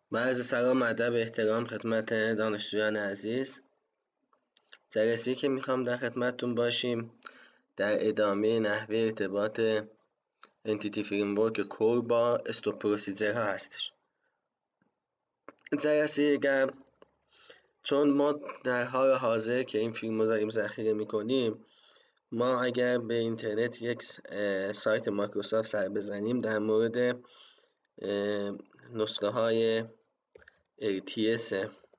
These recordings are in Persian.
با عرض سلام ادب احترام خدمت دانشجویان عزیز. جلسه‌ای که میخوام در خدمتتون باشیم در ادامه نحوه ارتباط انتیتی فریمورک کور با استوب پروسیجرها هستش. جلسه گرم، چون ما در حال حاضر که این فیلم رو داریم ذخیره میکنیم، ما اگر به اینترنت یک سایت مایکروسافت سر بزنیم در مورد نسخه های LTS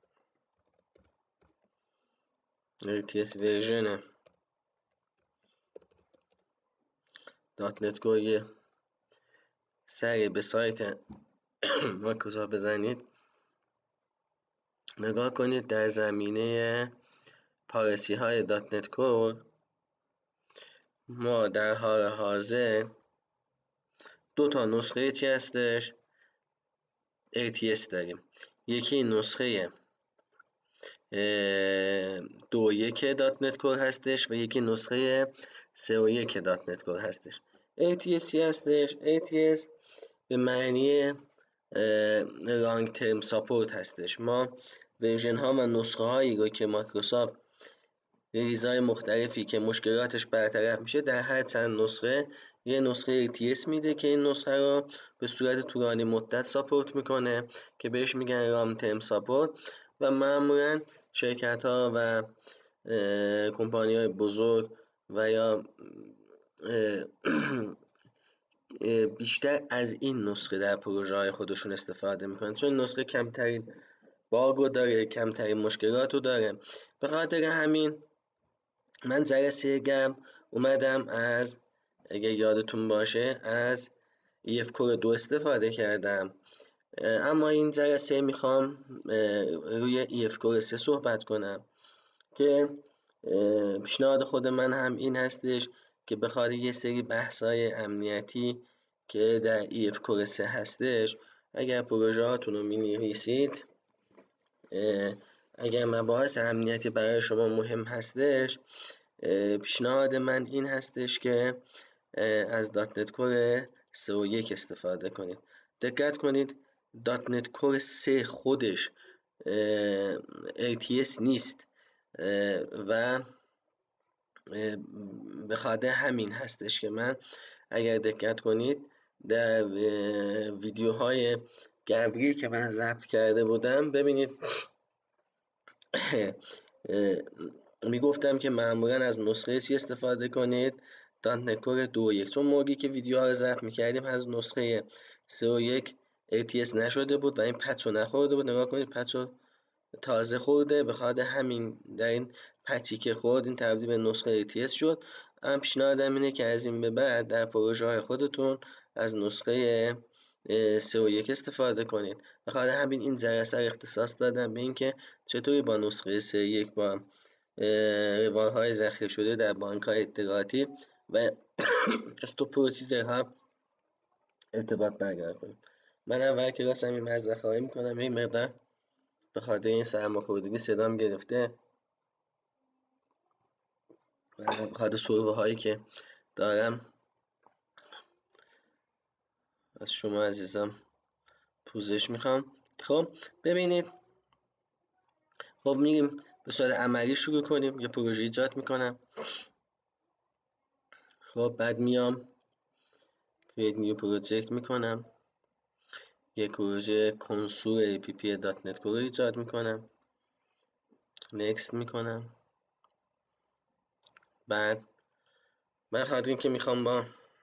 ورژن .NET Core یه سری به سایت مایکروسافت بزنید، نگاه کنید در زمینه پالیسی های .NET Core ما در حال حاضر دو تا نسخه چی هستش؟ LTS داریم. یکی نسخه 2.1 .NET Core هستش و یکی نسخه 3.1 .NET Core هستش. LTS چی هستش؟ LTS به معنی لانگ ترم ساپورت هستش. ما ورژن ها و نسخه هایی رو که مایکروسافت ریلیزهای مختلفی که مشکلاتش برطرف میشه در هر چند نسخه یه نسخه LTS میده که این نسخه رو به صورت طولانی مدت ساپورت میکنه که بهش میگن لانگ ترم ساپورت و معمولا شرکت ها و کمپانی های بزرگ و یا بیشتر از این نسخه در پروژه های خودشون استفاده میکنن، چون نسخه کمترین باگو داره، کمترین مشکلاتو داره. به خاطر همین من جلسه گرم اومدم از، اگه یادتون باشه، از EF Core 2 استفاده کردم، اما این جلسه میخوام روی EF Core 3 صحبت کنم که پیشنهاد خود من هم این هستش که بخاطر یه سری بحث‌های امنیتی که در EF Core 3 هستش، اگر پروژه هاتون رو می‌نویسید، اگر مباحث امنیتی برای شما مهم هستش، پیشنهاد من این هستش که از .NET Core 3.1 استفاده کنید. دقت کنید .NET Core 3 خودش LTS نیست و به خاطر همین هستش که من، اگر دقت کنید در ویدیوهای قبلی که من ضبط کرده بودم، ببینید میگفتم که معمولا از نسخه چی استفاده کنید؟ .NET Core 2.1. چون موقعی که ویدیوها رو ضبط میکردیم از نسخه 3.1 LTS نشده بود و این پچ رو نخورده بود. نگاه کنید پچ رو تازه خورده، به خاطر همین در این پچی که خورد این تبدیل به نسخه LTS شد. اما پیشنهادم اینه که از این به بعد در پروژه های خودتون از نسخه 3.1 استفاده کنید. به خاطر همین این جلسه رو اختصاص دادم به اینکه چطوری با نسخه 3.1 با روالهای ذخیره شده در بانک‌های اطلاعاتی و استوب پروسیجرها ارتباط برقرار کنیم. من اول کلاسم این معذرت خواهی میکنم، این مقدار به خاطر این سرماخوردگی صدام گرفته و به خاطر سرفه هایی که دارم از شما عزیزم پوزش میخوام. خب ببینید، خب میریم به صورت عملی شروع کنیم. یه پروژه ایجاد میکنم. خب بعد میام create new project میکنم، یک پروژه کنسول app.NET Core ایجاد میکنم، next میکنم. بعد من خاطر این که میخوام با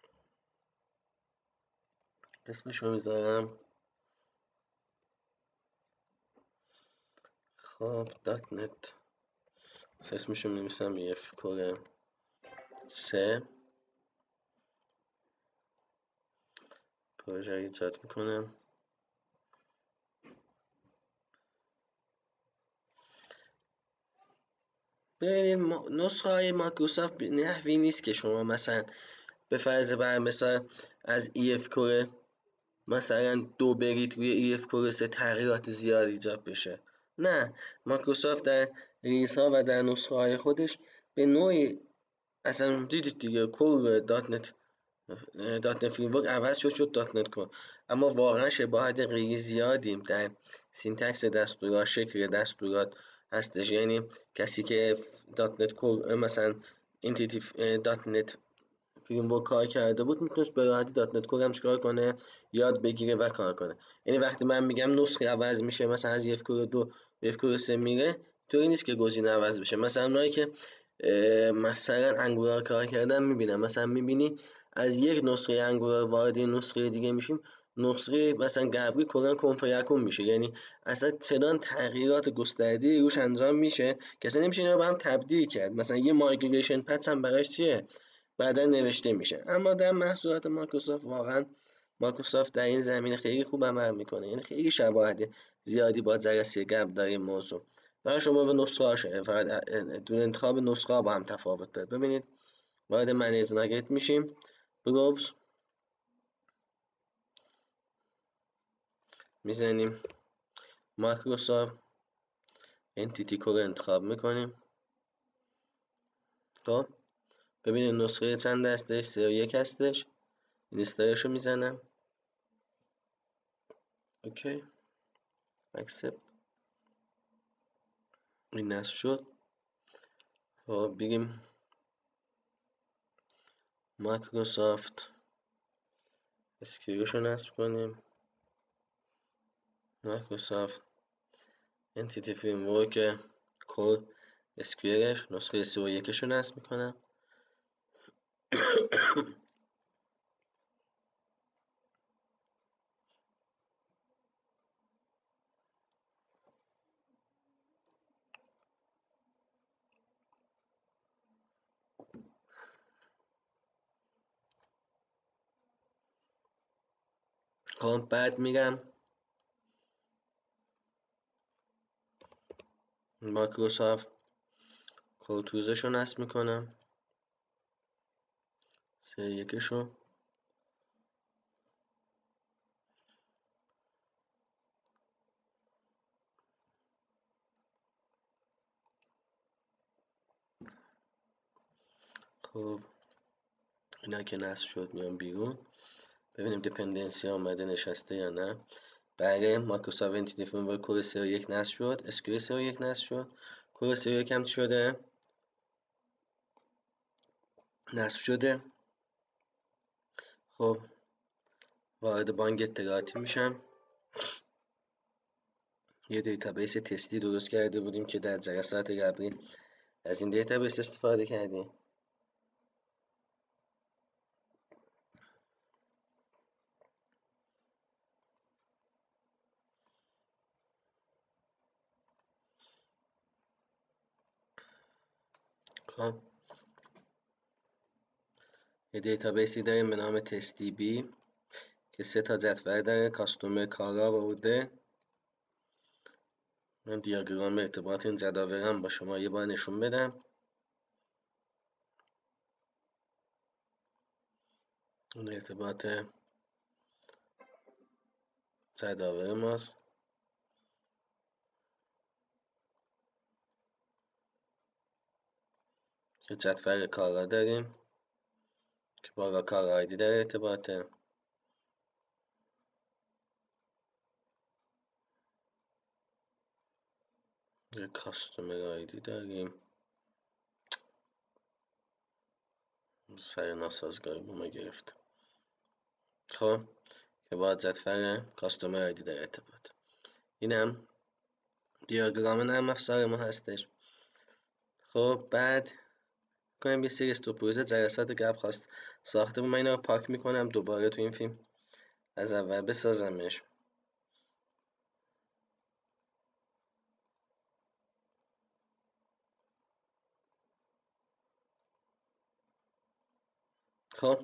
اسمشو میذارم، خب .NET اسمشو می‌نویسم EF Core 3 پروژه ایجاد میکنم. ببینید نسخه های مایکروسافت نحوی نیست که شما مثلا به فرض بر مثال از EF Core مثلا 2 برید روی EF Core 3 تغییرات زیاد ایجاد بشه. نه، مایکروسافت در ریلیزها و در نسخه های خودش به نوعی، اصلا دیدید دیگه، کور .NET دات نت فریمورک عوض شد دات نت کور، اما واقعا شباهت خیلی زیادی در سینتکس دستورات، شکل دستورات هستش. یعنی کسی که دات نت کور مثلا انتیتی دات نت فریمورک کار کرده بود میتونست به راحتی دات نت کور هم چیکار کنه، یاد بگیره و کار کنه. یعنی وقتی من میگم نسخه عوض میشه، مثلا از اف کور 2 به اف کور 3 میره، طوری نیست که گزینه عوض بشه. مثلا اونایی که مثلا انگولار کار کردن میبینم، مثلا میبینی از یک نسخه انگولار وارد نسخه دیگه میشیم، نسخه مثلا قبلی کلا کن فیکون میشه. یعنی اصلا چنان تغییرات گسترده روش انجام میشه که اصلا نمیشه اینا رو به هم تبدیل کرد. مثلا یه مایگریشن پتس هم براش چیه بعدا نوشته میشه. اما در محصولات مایکروسافت واقعا مایکروسافت در این زمینه خیلی خوب عمل میکنه. یعنی خیلی شباهت زیادی با جلسه قبل داره این موضوع. فقط شما به نسخه هاشه، فقط دون انتخاب نسخه ها با هم تفاوت داره. ببینید وارد منیج ناگت میشیم، بروز میزنیم، مایکروسافت انتیتی کور انتخاب میکنیم. خب ببینید نسخه چند هستش، 3.1 هستش. اینستالش رو میزنم، اوکی، اکسپت، این نصب شد. خب بگیم مایکروسافت اسکیورش رو نصب کنیم، مایکروسافت انتیتی فریمورک کور اسکیورش نسخه 3.1 رو نصب میکنم. خب بعد میگم مایکروسافت کور توزش رو نصب میکنم، 3.1 رو. خب اینا که نصب شد میام بیرون، ببینیم دیپندنسی ها اومده نشسته یا نه. بله، مایکروسافت انتیتی فریمورک کور 3.1 نصب شد، اسکیور 3.1 نصب شد. کور 3.1 هم چی شده؟ نصب شده. خب وارد بانک اطلاعاتی میشم. یه دیتابیس تستی درست کرده بودیم که در جلسات قبلی از این دیتابیس استفاده کردیم. خب یه دیتابیسی داریم به نام تستی بی که 3 تا جدول داره، کاستومر کارا بوده. من دیاگرام ارتباط این جداولم با شما یه بار نشون بدم. اون ارتباط جداول ماست که جدول کارا داریم که با کار آیدی در ارتباطه. یه کاستومر آیدی داریم، سر ناسازگاری با ما گرفت. خب که با جدول کاستومر آیدی در ارتباط. اینم دیاگرام نرم افزار ما هستش. خب بعد کنم یه سری استوپوریز جلسات قبل خواست ساخته بود، من اینا رو پاک میکنم دوباره تو این فیلم از اول بسازمش. خب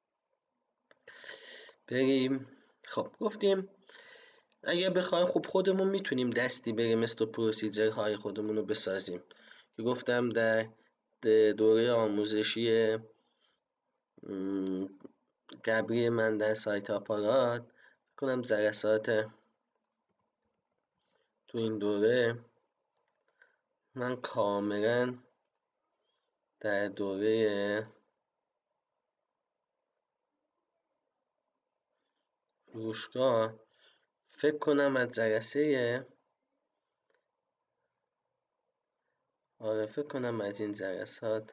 بریم. خب گفتیم اگه بخوایم خب خودمون میتونیم دستی بریم پروسیجر های خودمون رو بسازیم که گفتم در دوره آموزشی قبلی من در سایت آپارات کنم جلسات تو این دوره من کاملا در دوره فروشگاه فکر کنم از جلسه، آره فکر کنم از این جلسات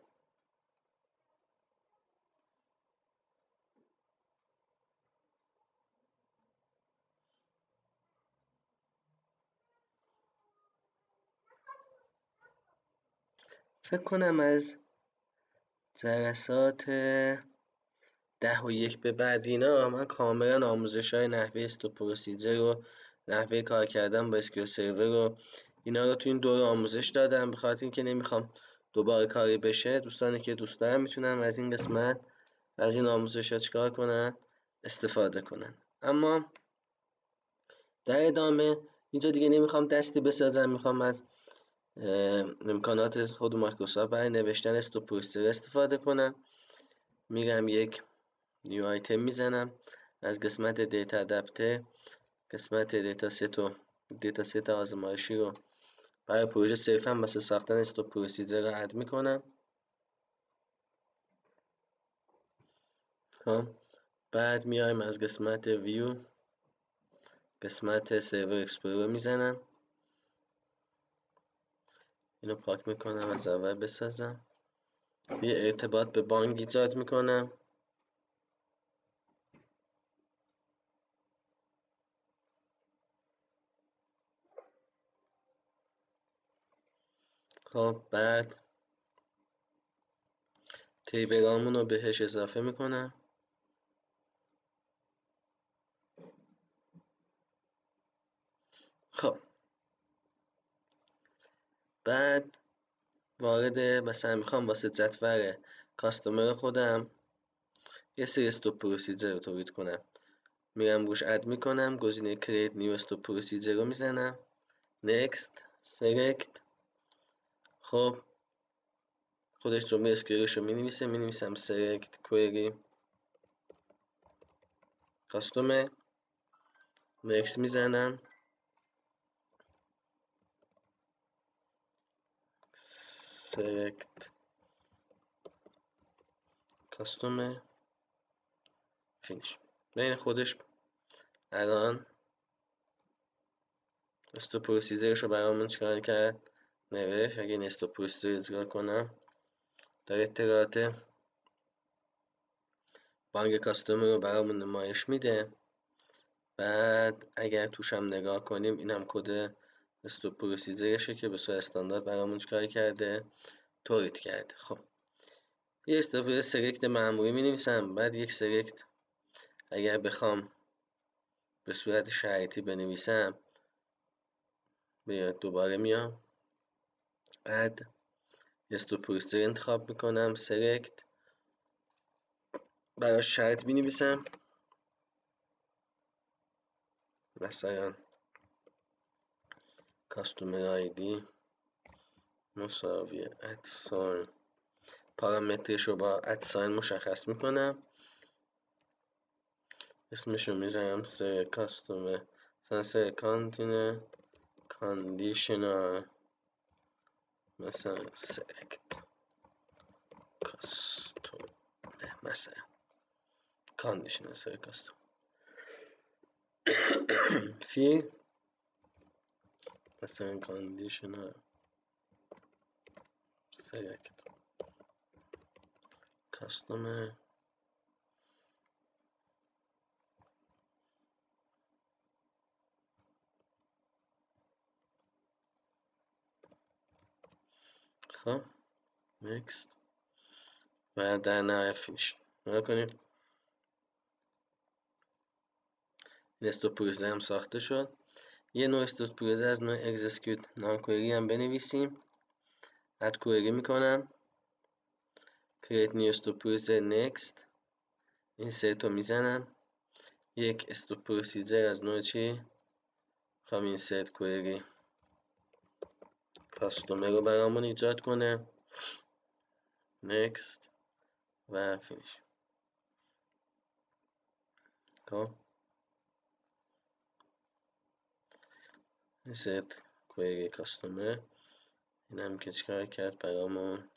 فکر کنم از جلسات 10 و 1 به بعد اینا من کاملا آموزش‌های نحوه استوب پروسیجر و نحوه کار کردن با اسکیول سرور و اینا رو تو این دوره آموزش دادم. به خاطر اینکه نمیخوام دوباره کاری بشه، دوستانی که دوست دارن میتونن از این قسمت از این آموزش‌ها چیکار کنن؟ استفاده کنن. اما در ادامه اینجا دیگه نمیخوام دستی بسازم، میخوام از امکانات خود مایکروسافت برای نوشتن استوب پروسیجر استفاده کنم. میرم یک نیو آیتم میزنم، از قسمت دیتا ادپتر قسمت دیتا ست آزمایشی رو برای پروژه صرفا واسه ساختن استوب پروسیجر رو اد میکنم. خب بعد میایم از قسمت ویو قسمت سرور اکسپلورر میزنم، اینو پاک میکنم از اول بسازم، یه ارتباط به بانک ایجاد میکنم. خب بعد تیبلامون رو بهش اضافه میکنم. خب بعد وارد مثلا میخوام واسه جدول کاستومر خودم یه سری استوب پروسیجر رو تولید کنم، میرم روش اد میکنم، گزینه create new stop procedure رو میزنم، next select. خب خودش جمله اسکیورش رو مینویسم select query customer، next میزنم، select customer finish. بین خودش الان استوب پروسیجرش رو برامون چیکار کرد؟ نوشت. اگه این استوب پروسیجر اجرا کنم در اطلاعات بانک کاستومر رو برامون نمایش میده. بعد اگر توش هم نگاه کنیم این هم کد استوب پروسیجرشه که به صورت استاندارد برامون چیکار کرده؟ تولید کرده. خب یه استوب سلکت معمولی می نویسم، بعد یک سلکت اگر بخوام به صورت شرایطی بنویسم دوباره میام بعد استوب پروسیجر انتخاب میکنم، سلکت براش شرط می نویسم، مثلا کاستومر آیدی مساوی ادساین، پارامترش رو با ادساین مشخص میکنم، اسمشو میزنم سر کاستومر، مثلا سر کانتینر کاندیشنال، مثلا سلکت کاستومر، مثلا کاندیشنال سر کاستومر فی مثلا کاندیشنال سلکت کاستومر. خب نکست و در نهایت فینیش. نگاه کنیم این استوب پروسیجر هم ساخته شد. یه نوع استوب پروسیجر از نوع اکزیکیوت نام کوئری هم بنویسیم، اد کوئری میکنم، create new stop procedure next، این رو میزنم، یک استوب پروسیجر از نوع چی؟ میخوام این ست کوئری کاستومر رو برامون ایجاد کنه، next و فینیش. خب این ست کوئری کاستومر این هم که چیکار کرد برامون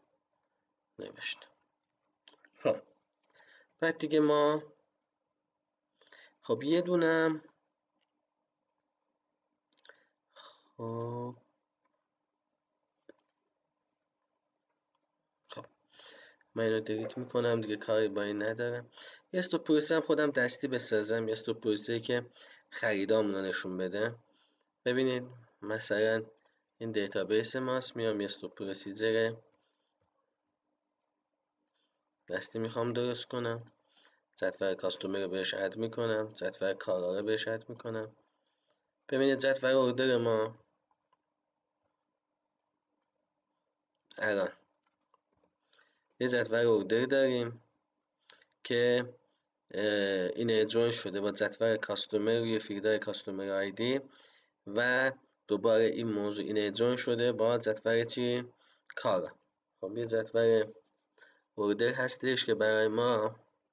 نوشت. خب بعد دیگه ما خب یه دونم خب من اینو دیلیت میکنم دیگه، کاری با این ندارم. یه استوب پروسه هم خودم دستی بسازم، یه استوب پروسه که خریدامون رو نشون بده. ببینید مثلا این دیتابیس ماست، میام یه استوب پروسیجر دستی میخوام درست کنم، جدول کاستومر رو بهش اد میکنم، جدول کارا رو بهش اد میکنم. ببینید جدول اوردر ما الان یه جدول اوردر داریم که این جوین شده با جدول کاستومر روی فیلدر کاستومر آیدی و دوباره این موضوع این جوین شده با جدول چی؟ کارا. خب یه جدول اوردر هستش که برای ما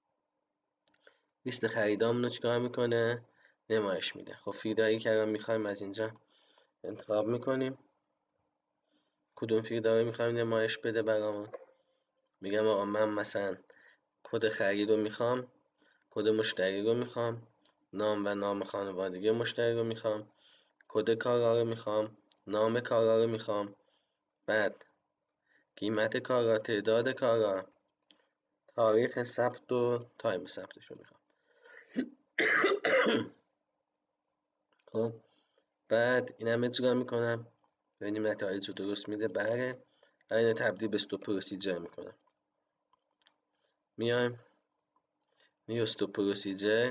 لیست خریدامون رو چیکار میکنه؟ نمایش میده. خب فیلدری که الان میخوایم از اینجا انتخاب میکنیم کدوم فیلدر رو میخوایم نمایش بده برامون. میگم آقا من مثلا کد خرید رو میخوام، کد مشتری رو میخوام، نام و نام خانوادگی مشتری رو میخوام، کد کارا رو میخوام، نام کارا رو میخوام، بعد قیمت کارا، تعداد کارا، تاریخ ثبت و تایم ثبتش رو میخوام. خب بعد این هم اجرا میکنم ببینیم نتایج رو درست میده. بله اینو تبدیل به استوب پروسیجر میکنم. میایم میو استوب پروسیجر،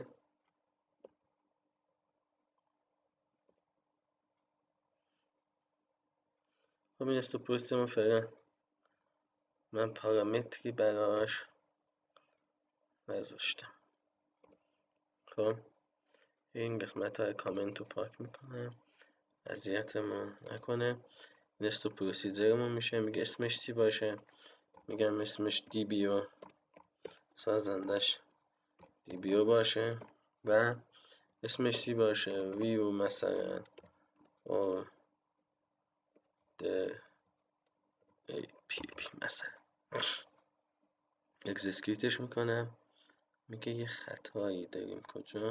خب این استوب پروسیجر فعلا من پارامتری براش نذاشتم. خب این قسمت های کامنت رو پاک میکنم اذیتمون نکنه. این استوب پروسیجرمون میشه، میگه اسمش چی باشه، میگم اسمش دی بی او، سازندش دی بی او باشه و اسمش چی باشه، ویو مثلا او ده ای پی پی مثلا. اکزیکیوتش میکنم، میگه یه خطایی داریم کجا،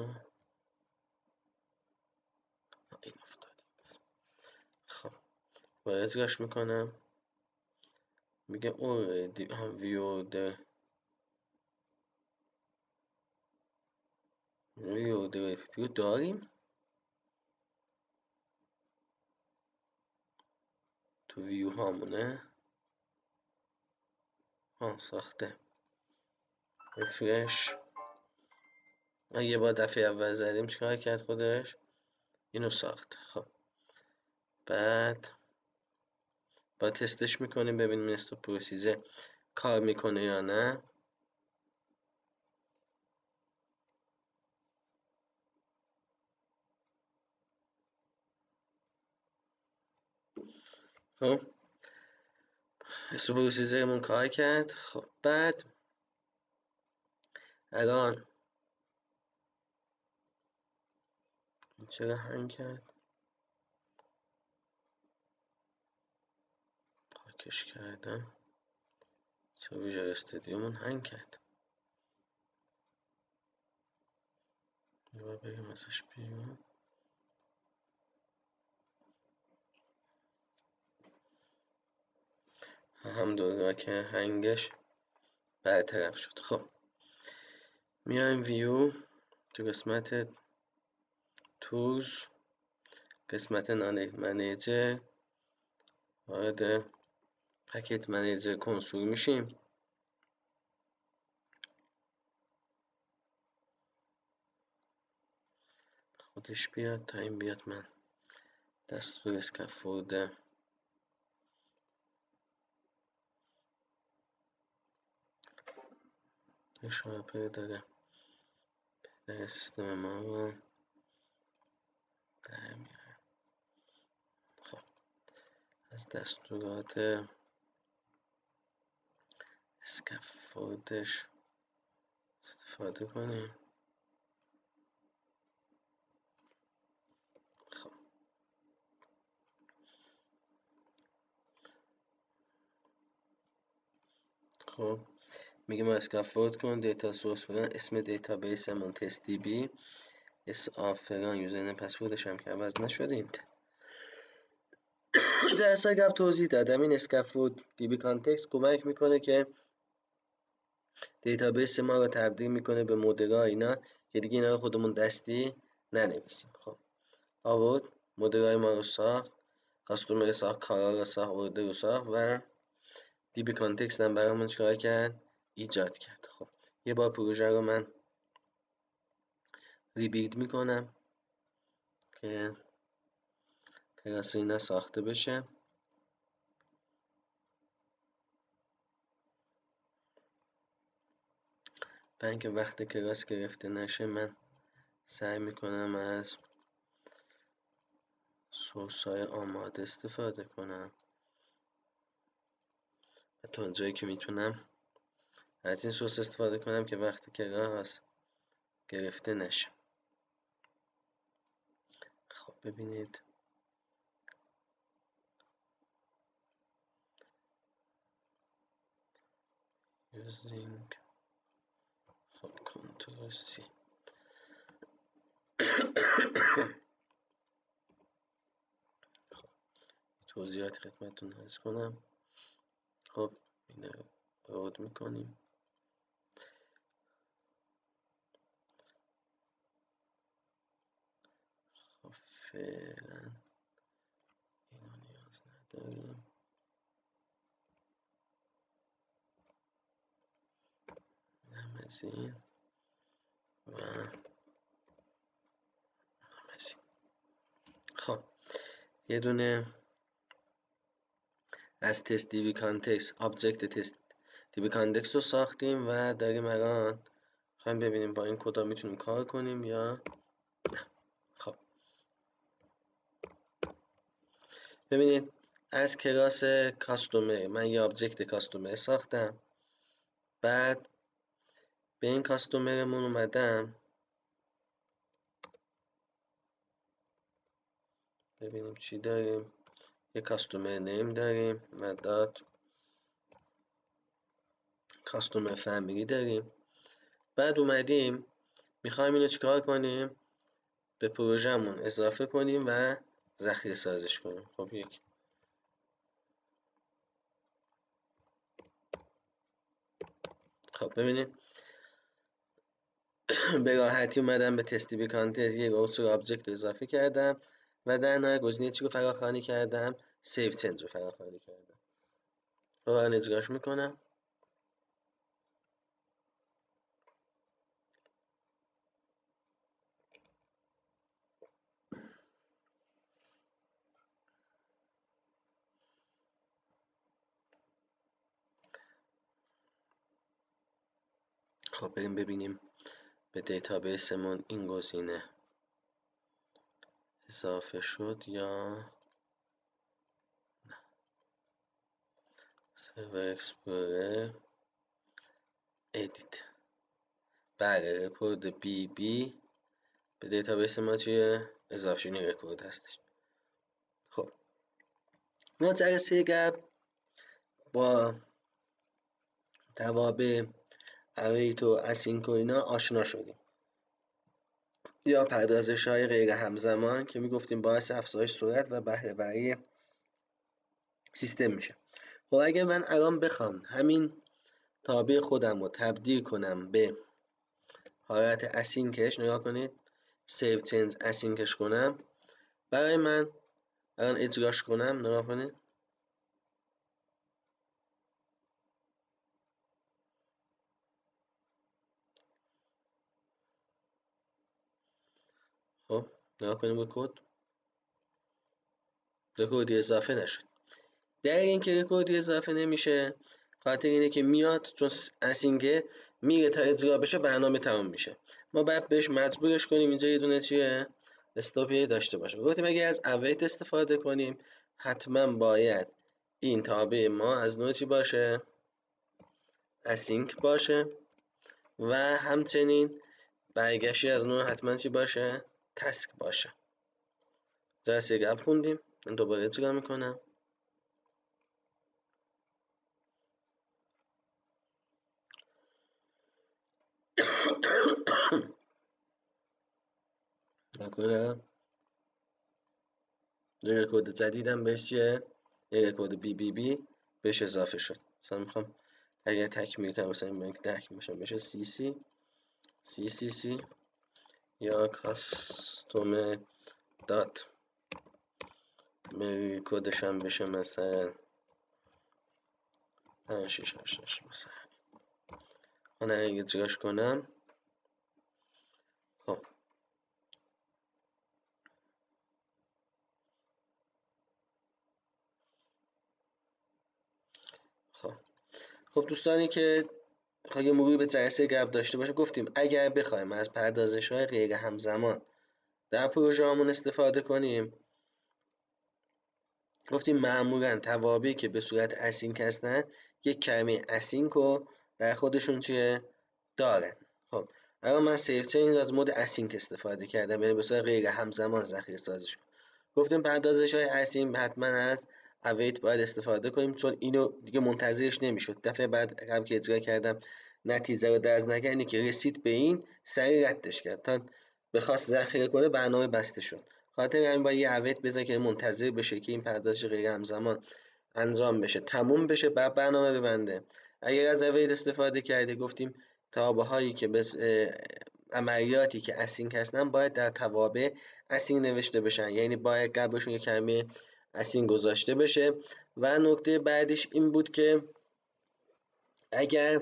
این افتاد. خب با اجراش میکنم، میگه already هم ویو ده پی رو داریم تو ویو هامونه. ساخته ریفرش. یه بار دفعه اول زدیم چیکار کرد خودش؟ اینو ساخت. خب بعد با تستش میکنیم ببینیم این استوب پروسیجر کار میکنه یا نه. خب استوب پروسیجرمون کار کرد. خب بعد الان چرا هنگ کرد؟ پاکش کردم. چرا ویژوال استودیومون هنگ کرد؟ بریم ازش بیرون. الحمدلله که هنگش برطرف شد. خب میایم ویو تو قسمت تولز، قسمت منیجر، وارد پکیت منیجر کنسول میشیم. خودش بیاد تا این بیاد من دستور اسکافولد اشاره داره در سیستم ما رو در میاره. خب از دستورات اسکافولدش استفاده کنیم. خب میگه ما اسکافولد کن دیتا سورس بدن، اسم دیتابیسمون تست دی بی، اس آفران یوزرنیم پسوردش هم که عوض نشده. جلسه قبل توضیح دادم این اسکافولد دی کانتکست کمک میکنه که دیتابیس ما رو تبدیل میکنه به مدل‌ها اینا که دیگه اینا رو خودمون دستی ننویسیم. خب آورد مدل‌های ما رو ساخت، کاستومر ساخت، کارا رو ساخت، اوردر رو ساخت و دی بی کانتکست هم برامون چیکار کرد؟ ایجاد کرد. خب یه بار پروژه رو من ریبیلد میکنم که کلاس اینا ساخته بشه. برای اینکه وقت کلاس گرفته نشه من سعی میکنم از سورس های آماده استفاده کنم و تا جایی که میتونم از این سورس استفاده کنم که وقت کلاس گرفته نشه. خب ببینید using خب کنترل سی خب توضیحات خدمتتون عرض کنم. خب این رو رود میکنیم. خب فعلا اینو نیاز نداریم. هم از این و هم از این. خب یه دونه از تست دی بی کانتکست آبجکت تست دی بی کانتکست رو ساختیم و داریم الان خواهیم ببینیم با این کدا میتونیم کار کنیم یا نه. خب ببینید از کلاس کاستومر من یه آبجکت کاستومر ساختم، بعد به این کاستومرمون اومدم ببینیم چی داریم. یه کاستومر نیم داریم و دات کاستومر فامیلی داریم. بعد اومدیم میخوایم اینو چیکار کنیم؟ به پروژهمون اضافه کنیم و ذخیره سازش کنیم. خب یک خب ببینید به راحتی اومدم به تست دی بی کانتکست یک عنصر آبجکت اضافه کردم و در نهایت گزینه چی رو فراخوانی کردم؟ سیو چنج رو فراخوانی کردم. و الان اجراش میکنم. خب بریم ببینیم به دیتابیسمون این گزینه اضافه شد یا سرور اکسپلورر ادیت. بله رکورد بی بی به دیتابیس ما چیه؟ اضافه شد. این رکورد هستش. خب ما جلسه قبل با توابع اویت و اسینک و اینا آشنا شدیم یا پردازش های غیر همزمان که میگفتیم باعث افزایش سرعت و بهره وری سیستم میشه. خب اگه من الان بخوام همین تابع خودم رو تبدیل کنم به حالت اسینکش، نگاه کنید سیو چنج اسینکش کنم، برای من الان اجراش کنم نگاه کنید خب نگاه کنیم به کد رکوردی اضافه نشد. در اینکه رکوردی اضافه نمیشه خاطر اینه که میاد چون اسینکه میره تا اجرا بشه برنامه تمام میشه. ما باید بهش مجبورش کنیم اینجا یه دونه چیه استاپی داشته باشه. گفتیم اگه از اویت استفاده کنیم حتما باید این تابع ما از نوع چی باشه؟ اسینک باشه و همچنین برگشتی از نوع حتما چی باشه؟ تسک باشه. جلسه قبل خوندیم. من دوباره اجرا میکنم. کنم یه رکورد جدیدم بهش چیه؟ یه رکورد بی بهش اضافه شد. مثلا میخوام اگر تکمیل تر مثلا این بانک تکمیل بشه بشه سی یا کاستوم دات کدش هم بشه مثلا 5688 مثلا. من اگه اجراش کنم خب خب دوستانی که خواهی مرور به جلسه قبل داشته باشیم گفتیم اگر بخوایم از پردازش‌های غیر همزمان در پروژه همون استفاده کنیم، گفتیم معمولا توابعی که به صورت اسینک هستن یک کلمه اسینک رو در خودشون چیه دارن. خب الان من سیو چین رو از مود اسینک استفاده کردم، یعنی به صورت غیر همزمان ذخیره سازیش کنم. گفتیم پردازش‌های اسینک حتما از اویت باید استفاده کنیم، چون اینو دیگه منتظرش نمیشد. دفعه بعد قبل که اجرا کردم نتیجه رو درز نکردی که رسید به این سریع ردش کرد تا بخواست ذخیره کنه برنامه بسته شد. خاطر همین باید یه اویت بذار که منتظر بشه که این پردازش غیر همزمان انجام بشه، تموم بشه، بعد برنامه ببنده. اگر از اویت استفاده کردی گفتیم توابع هایی که عملیاتی که اسینک هستن باید در توابع اسینک نوشته بشن، یعنی باید قبلشون یه کلمه اسینک گذاشته بشه. و نکته بعدیش این بود که اگر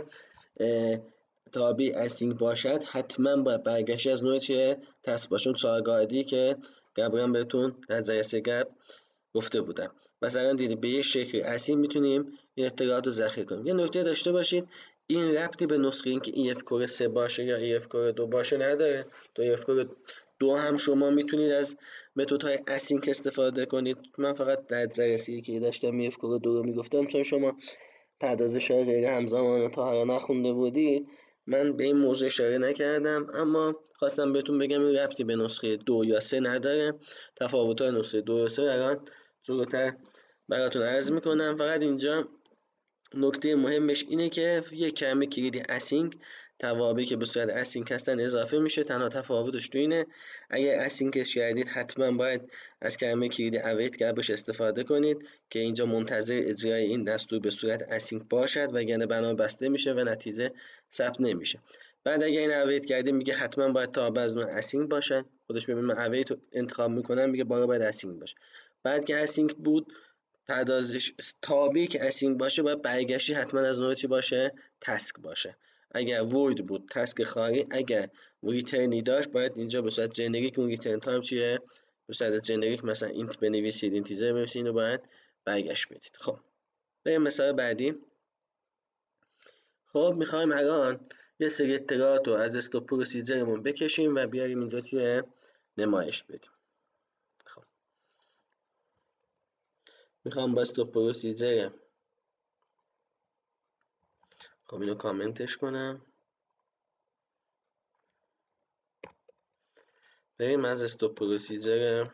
تابع اسینک باشد حتما باید برگشتی از نوع چیه تست باشون چهارگاهی که قبلا بهتون در جلسه قبل گفته بودم. مثلا دیدید به یه شکل اسینک میتونیم این اطلاعات رو ذخیره کنیم. یه نکته داشته باشید این ربطی به نسخه این که EF کور 3 باشه یا EF کور 2 باشه نداره. تو EF کور 2 هم شما میتونید از متدهای اسینک استفاده کنید. من فقط در جلسه‌ای که داشتم EF کور 2 رو میگفتم چون شما پردازش‌های غیر همزمان تا حالا نخونده بودید من به این موضوع اشاره نکردم، اما خواستم بهتون بگم این ربطی به نسخه 2 یا 3 نداره. تفاوت‌های نسخه 2 یا 3 الان جلوتر براتون عرض میکنم. فقط اینجا نکته مهمش اینه که یک کلمه کلیدی اسینک توابعی که به صورت اسینک هستن اضافه میشه. تنها تفاوتش تو اینه اگر اسینکش کردید حتما باید از کلمه کلیدی اویت قبلش استفاده کنید که اینجا منتظر اجرای این دستور به صورت اسینک باشد وگرنه برنامه بسته میشه و نتیجه ثبت نمیشه. بعد اگر این اویت کردیم میگه حتما باید تابع از نوع اسینک باشه. خودش ببین من اویت رو انتخاب میکنم میگه باید اسینک باشه. بعد که اسینک بود پردازش تابعی که اسینک باشه باید برگشتی حتما از نوع چی باشه تسک باشه. اگر وید بود تسک خالی، اگر ریترنی داشت باید اینجا به صورت جنریک اون ریترن تایم چیه به صورت جنریک مثلا اینت بنویسید اینتیجر بنویسید اینو باید برگشت بدید. خب بریم مثال بعدی. خب میخوایم الان یه سری اطلاعات رو از استاپ پروسیجرمون بکشیم و بیاریم اینجا چیه نمایش بدیم. خب میخوام با استاپ پروسیجر خب اینو کامنتش کنم. بریم از استاپ پروسیجر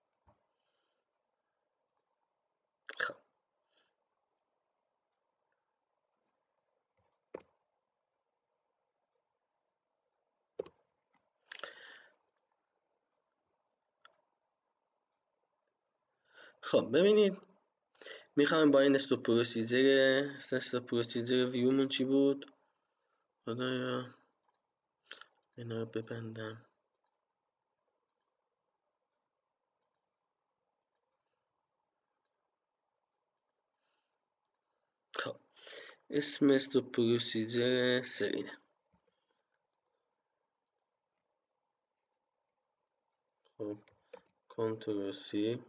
خب ببینید میخوایم با این استاپ پروسیجر ویومون چی بود خدایا اینا رو ببندم. خب اسم استاپ پروسیجر سرینه. خب کنترل سی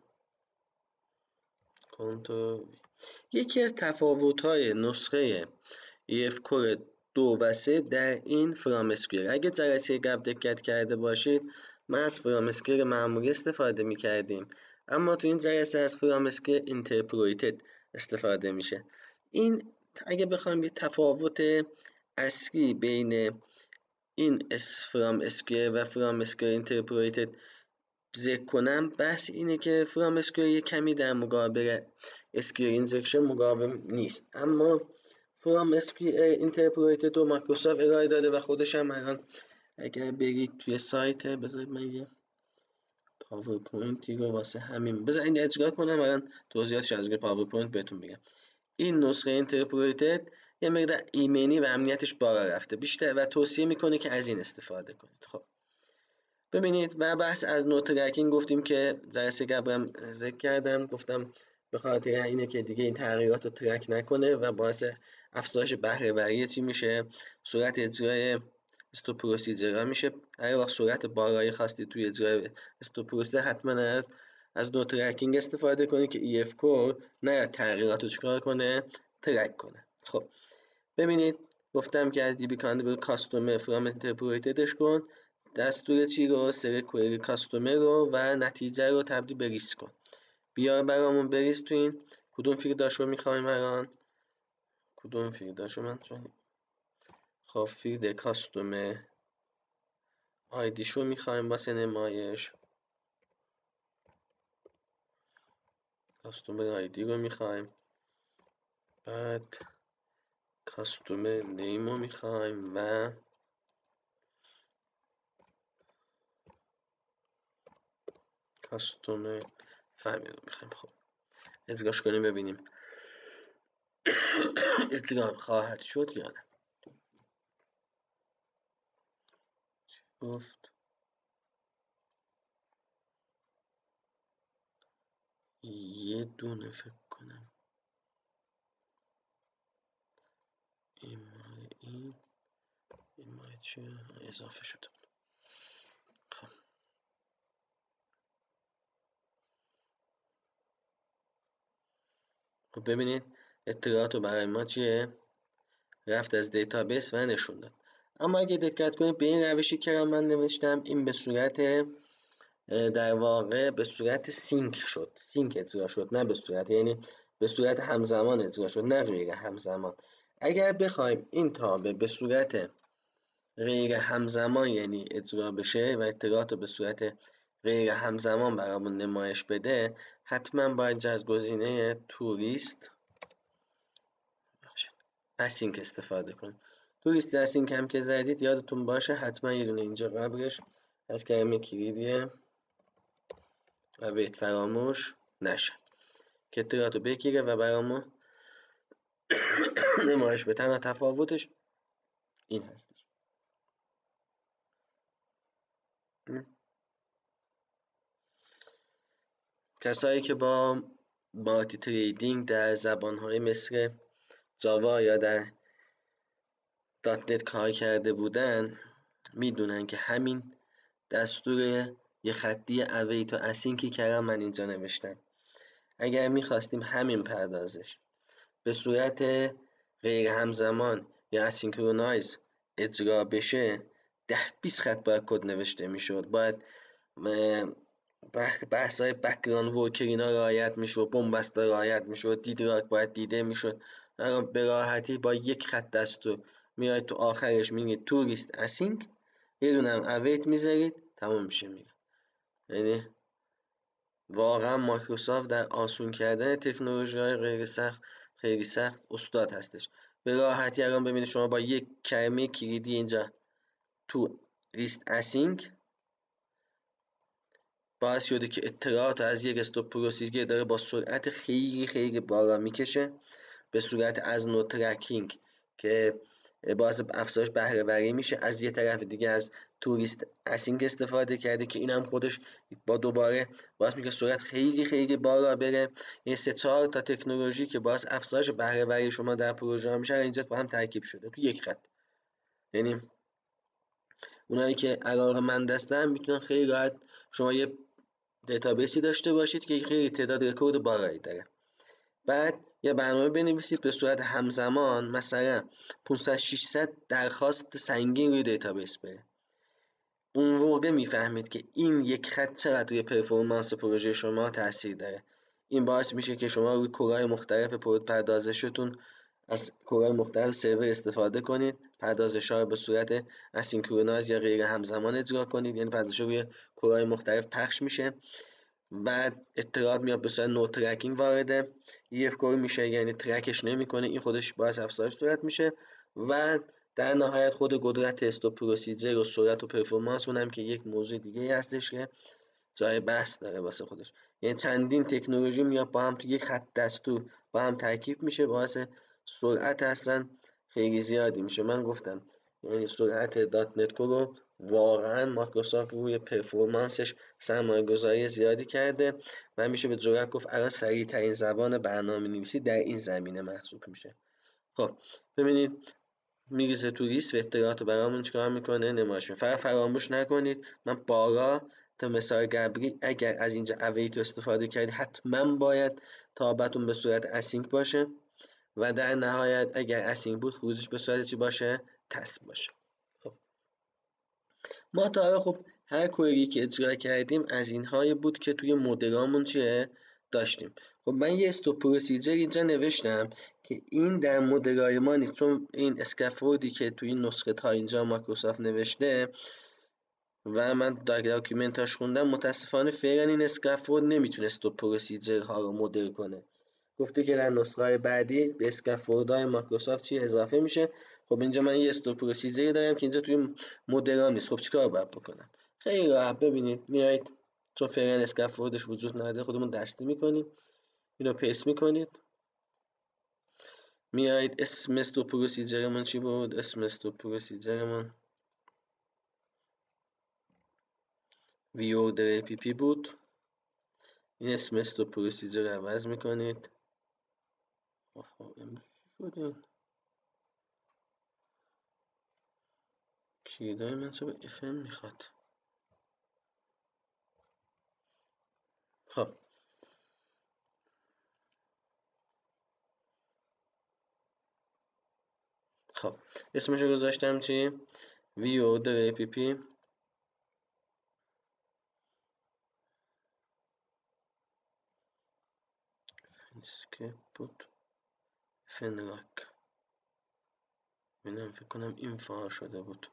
کنترل وی. یکی از تفاوت‌های نسخه EF کور 2 و 3 در این فرام اسکوئر، اگه جلسه قبل دقت کرده باشید ما از فرام اسکوئر معمولی استفاده می‌کردیم، اما تو این جلسه از فرام اسکوئر اینترپولایتد استفاده میشه. این اگه بخوایم یه تفاوت اصلی بین این فرام اسکوئر و فرام اسکوئر اینترپولایتد ذکر کنم بحث اینه که فرام اسکوئر یه کمی در مقابل اسکوئر اینجکشن مقاوم نیست، اما فرام اسکوئر اینترپولایتد رو مایکروسافت ارائه داده و خودش هم الان اگر برید توی سایت بذارید من یه پاورپوینتی رو واسه همین بذار این اجرا کنم، الان توضیحاتش از روی پاورپوینت بهتون بگم. این نسخه اینترپریتد یه مقدار ایمنی و امنیتش بالا رفته بیشتر و توصیه میکنه که از این استفاده کنید. خب ببینید و بحث از نو ترکینگ گفتیم که جلسه قبلم ذکر کردم، گفتم به خاطر اینه که دیگه این تغییرات رو ترک نکنه و باعث افزایش بهره وری چی میشه، سرعت اجرای استوب پروسیجرها میشه. هر وقت سرعت بالایی خواستید توی اجرای استوب پروسیجر حتما از نو ترکینگ استفاده کنید که ای اف کور نه تغییرات رو چیکار کنه، ترک کنه. خب ببینید گفتم که از دی بی کاندیبل کاستومر فرام اینترپریتدش کن، دستور چی رو، سری کوئری کاستومر رو و نتیجه رو تبدیل به ریس کن. بیا برامون بریز تو این کدوم فیلداش رو میخوایم الان، کدوم فیلداش رو من خب فیلد کاستومر آیدیش رو میخوایم واسه نمایش، کاستومر آیدی رو میخوایم، بعد کاستومر نیم رو میخوایم و کاستومر فامیلی رو میخوایم. خب اجراش کنیم ببینیم اجرا خواهد شد یا نه. گفت یه دونه فکر کنم این ماه چیه اضافه شده. خب ببینید اطلاعات رو برای ما چیه، رفت از دیتابیس و نشون داد. اما اگه دقت کنید به این روشی که من نوشتم، این به صورت در واقع به صورت سینک شد، سینک اجرا شد، نه به صورت، یعنی به صورت همزمان اجرا شد نه غیر همزمان. اگر بخوایم این تابع به صورت غیر همزمان یعنی اجرا بشه و اطلاعات رو به صورت غیر همزمان برامون نمایش بده، حتما باید از گزینه توریست اسینک استفاده کنید. توریست اسینک هم که زدید یادتون باشه حتما یه دونه اینجا قبلش از کلمه کلیدیه و بیت فراموش نشه که اطلاعات رو بگیره و برامون نمایش به تنها تفاوتش این هستش. کسایی که با مالتی تریدینگ در زبان‌های مثل جاوا یا در دات نت کار کرده بودن میدونن که همین دستور یه خطی اویت و اسینکی که من اینجا نوشتم، اگر میخواستیم همین پردازش به صورت غیر همزمان یا اسینکرونایز اجرا بشه 10-20 خط باید کد نوشته میشد، باید بحث‌های بک‌گراند ورکر اینا رعایت میشد، بن‌بستا رعایت میشد، دیدراک باید دیده میشد. به راحتی با یک خط دستور میاید تو آخرش میگید توریست اسینک، یه دونه هم اویت میذارید، تموم میشه. میگه یعنی واقعا مایکروسافت در آسون کردن تکنولوژی‌های غیر سخت خیلی سخت استاد هستش. به راحتی الان ببینید شما با یک کلمه کلیدی اینجا تو لیست اسینک باعث شده که اطلاعات از یک استوب پروسیجر داره با سرعت خیلی خیلی بالا میکشه به صورت از نو ترکینگ که باعث افزایش بهره وری میشه. از یه طرف دیگه از توریست اسینک استفاده کرده که اینم خودش با دوباره باعث میشه سرعت خیلی خیلی بالا بره. این 3-4 تا تکنولوژی که باعث افزایش بهره وری شما در پروژه میشه اینجا با هم ترکیب شده تو یک خط. یعنی اونایی که علاقه‌مند هستن میتونن خیلی راحت شما یه دیتابیسی داشته باشید که خیلی تعداد رکورد بالایی داره، بعد یه برنامه بنویسید به صورت همزمان مثلا 500-600 درخواست سنگین روی دیتابیس بره. اون موقع میفهمید که این یک خط چقدر روی پرفورمنس پروژه شما تاثیر داره. این باعث میشه که شما روی کورهای مختلف پردازشتون از کورهای مختلف سرور استفاده کنید، پردازش ها رو به صورت اسینکرونایز یا غیر همزمان اجرا کنید، یعنی پردازش روی کورهای مختلف پخش میشه، بعد اطلاعات میاد به صورت نو ترکینگ وارد EF کور میشه، یعنی ترکش نمیکنه، این خودش باعث افزایش سرعت میشه و در نهایت خود قدرت استوب پروسیجر و سرعت و پرفورمنس اونم که یک موضوع دیگه هستش که جای بحث داره واسه خودش. یعنی چندین تکنولوژی میاد با هم تو یک خط دستور با هم ترکیب میشه، باعث سرعت اصلا خیلی زیادی میشه. من گفتم یعنی سرعت دات نت رو واقعا مایکروسافت روی پرفورمنسش سرمایه گذاری زیادی کرده و میشه به جرئت گفت الان سریع ترین زبان برنامه نویسی در این زمینه محسوب میشه. خب ببینید میریزه تو لیست و اطلاعات برامون چیکار میکنه، نمایش میده. فقط فراموش نکنید من بارا تا مثال قبلی اگر از اینجا اویت استفاده کردید حتما باید تابعتون به صورت اسینک باشه و در نهایت اگر اسینک بود خروجش به صورت چی باشه، تسک باشه. خب ما تا حالا خب هر کوئری که اجرا کردیم از اینهایی بود که توی مدلامون چیه داشتیم. خب من یه استوب پروسیجر اینجا نوشتم که این در مدلای ما نیست، چون این اسکافولدی که توی این نسخه تا اینجا مایکروسافت نوشته و من در داکیومنتاش خوندم متاسفانه فعلا این اسکافولد نمیتونه استوب پروسیجر ها رو مدل کنه. گفته که در نسخه های بعدی به اسکافولد های مایکروسافت چی اضافه میشه. خب اینجا من یه استوب پروسیجری دارم که اینجا توی مدلام نیست. خب چیکار باید بکنم؟ خیلی راحت، ببینید میایید چون فعلا اسکافولدش وجود نداره خودمون دستی میکنیم، اینو پیست میکنید، میایید اسم استوب پروسیجرمون چی بود؟ اسم استوب پروسیجرمون ویوردر ای پی پی بود. این اسم استوب پروسیجر رو عوض میکنید. امروز چی شد این؟ کلیدای من چرا اف ام میخواد؟ خب اسمشو گذاشتم چی؟ ویوردر ای پی پی. اسکیپ بود فنراک، اینم فکر کنم این فعال شده بود.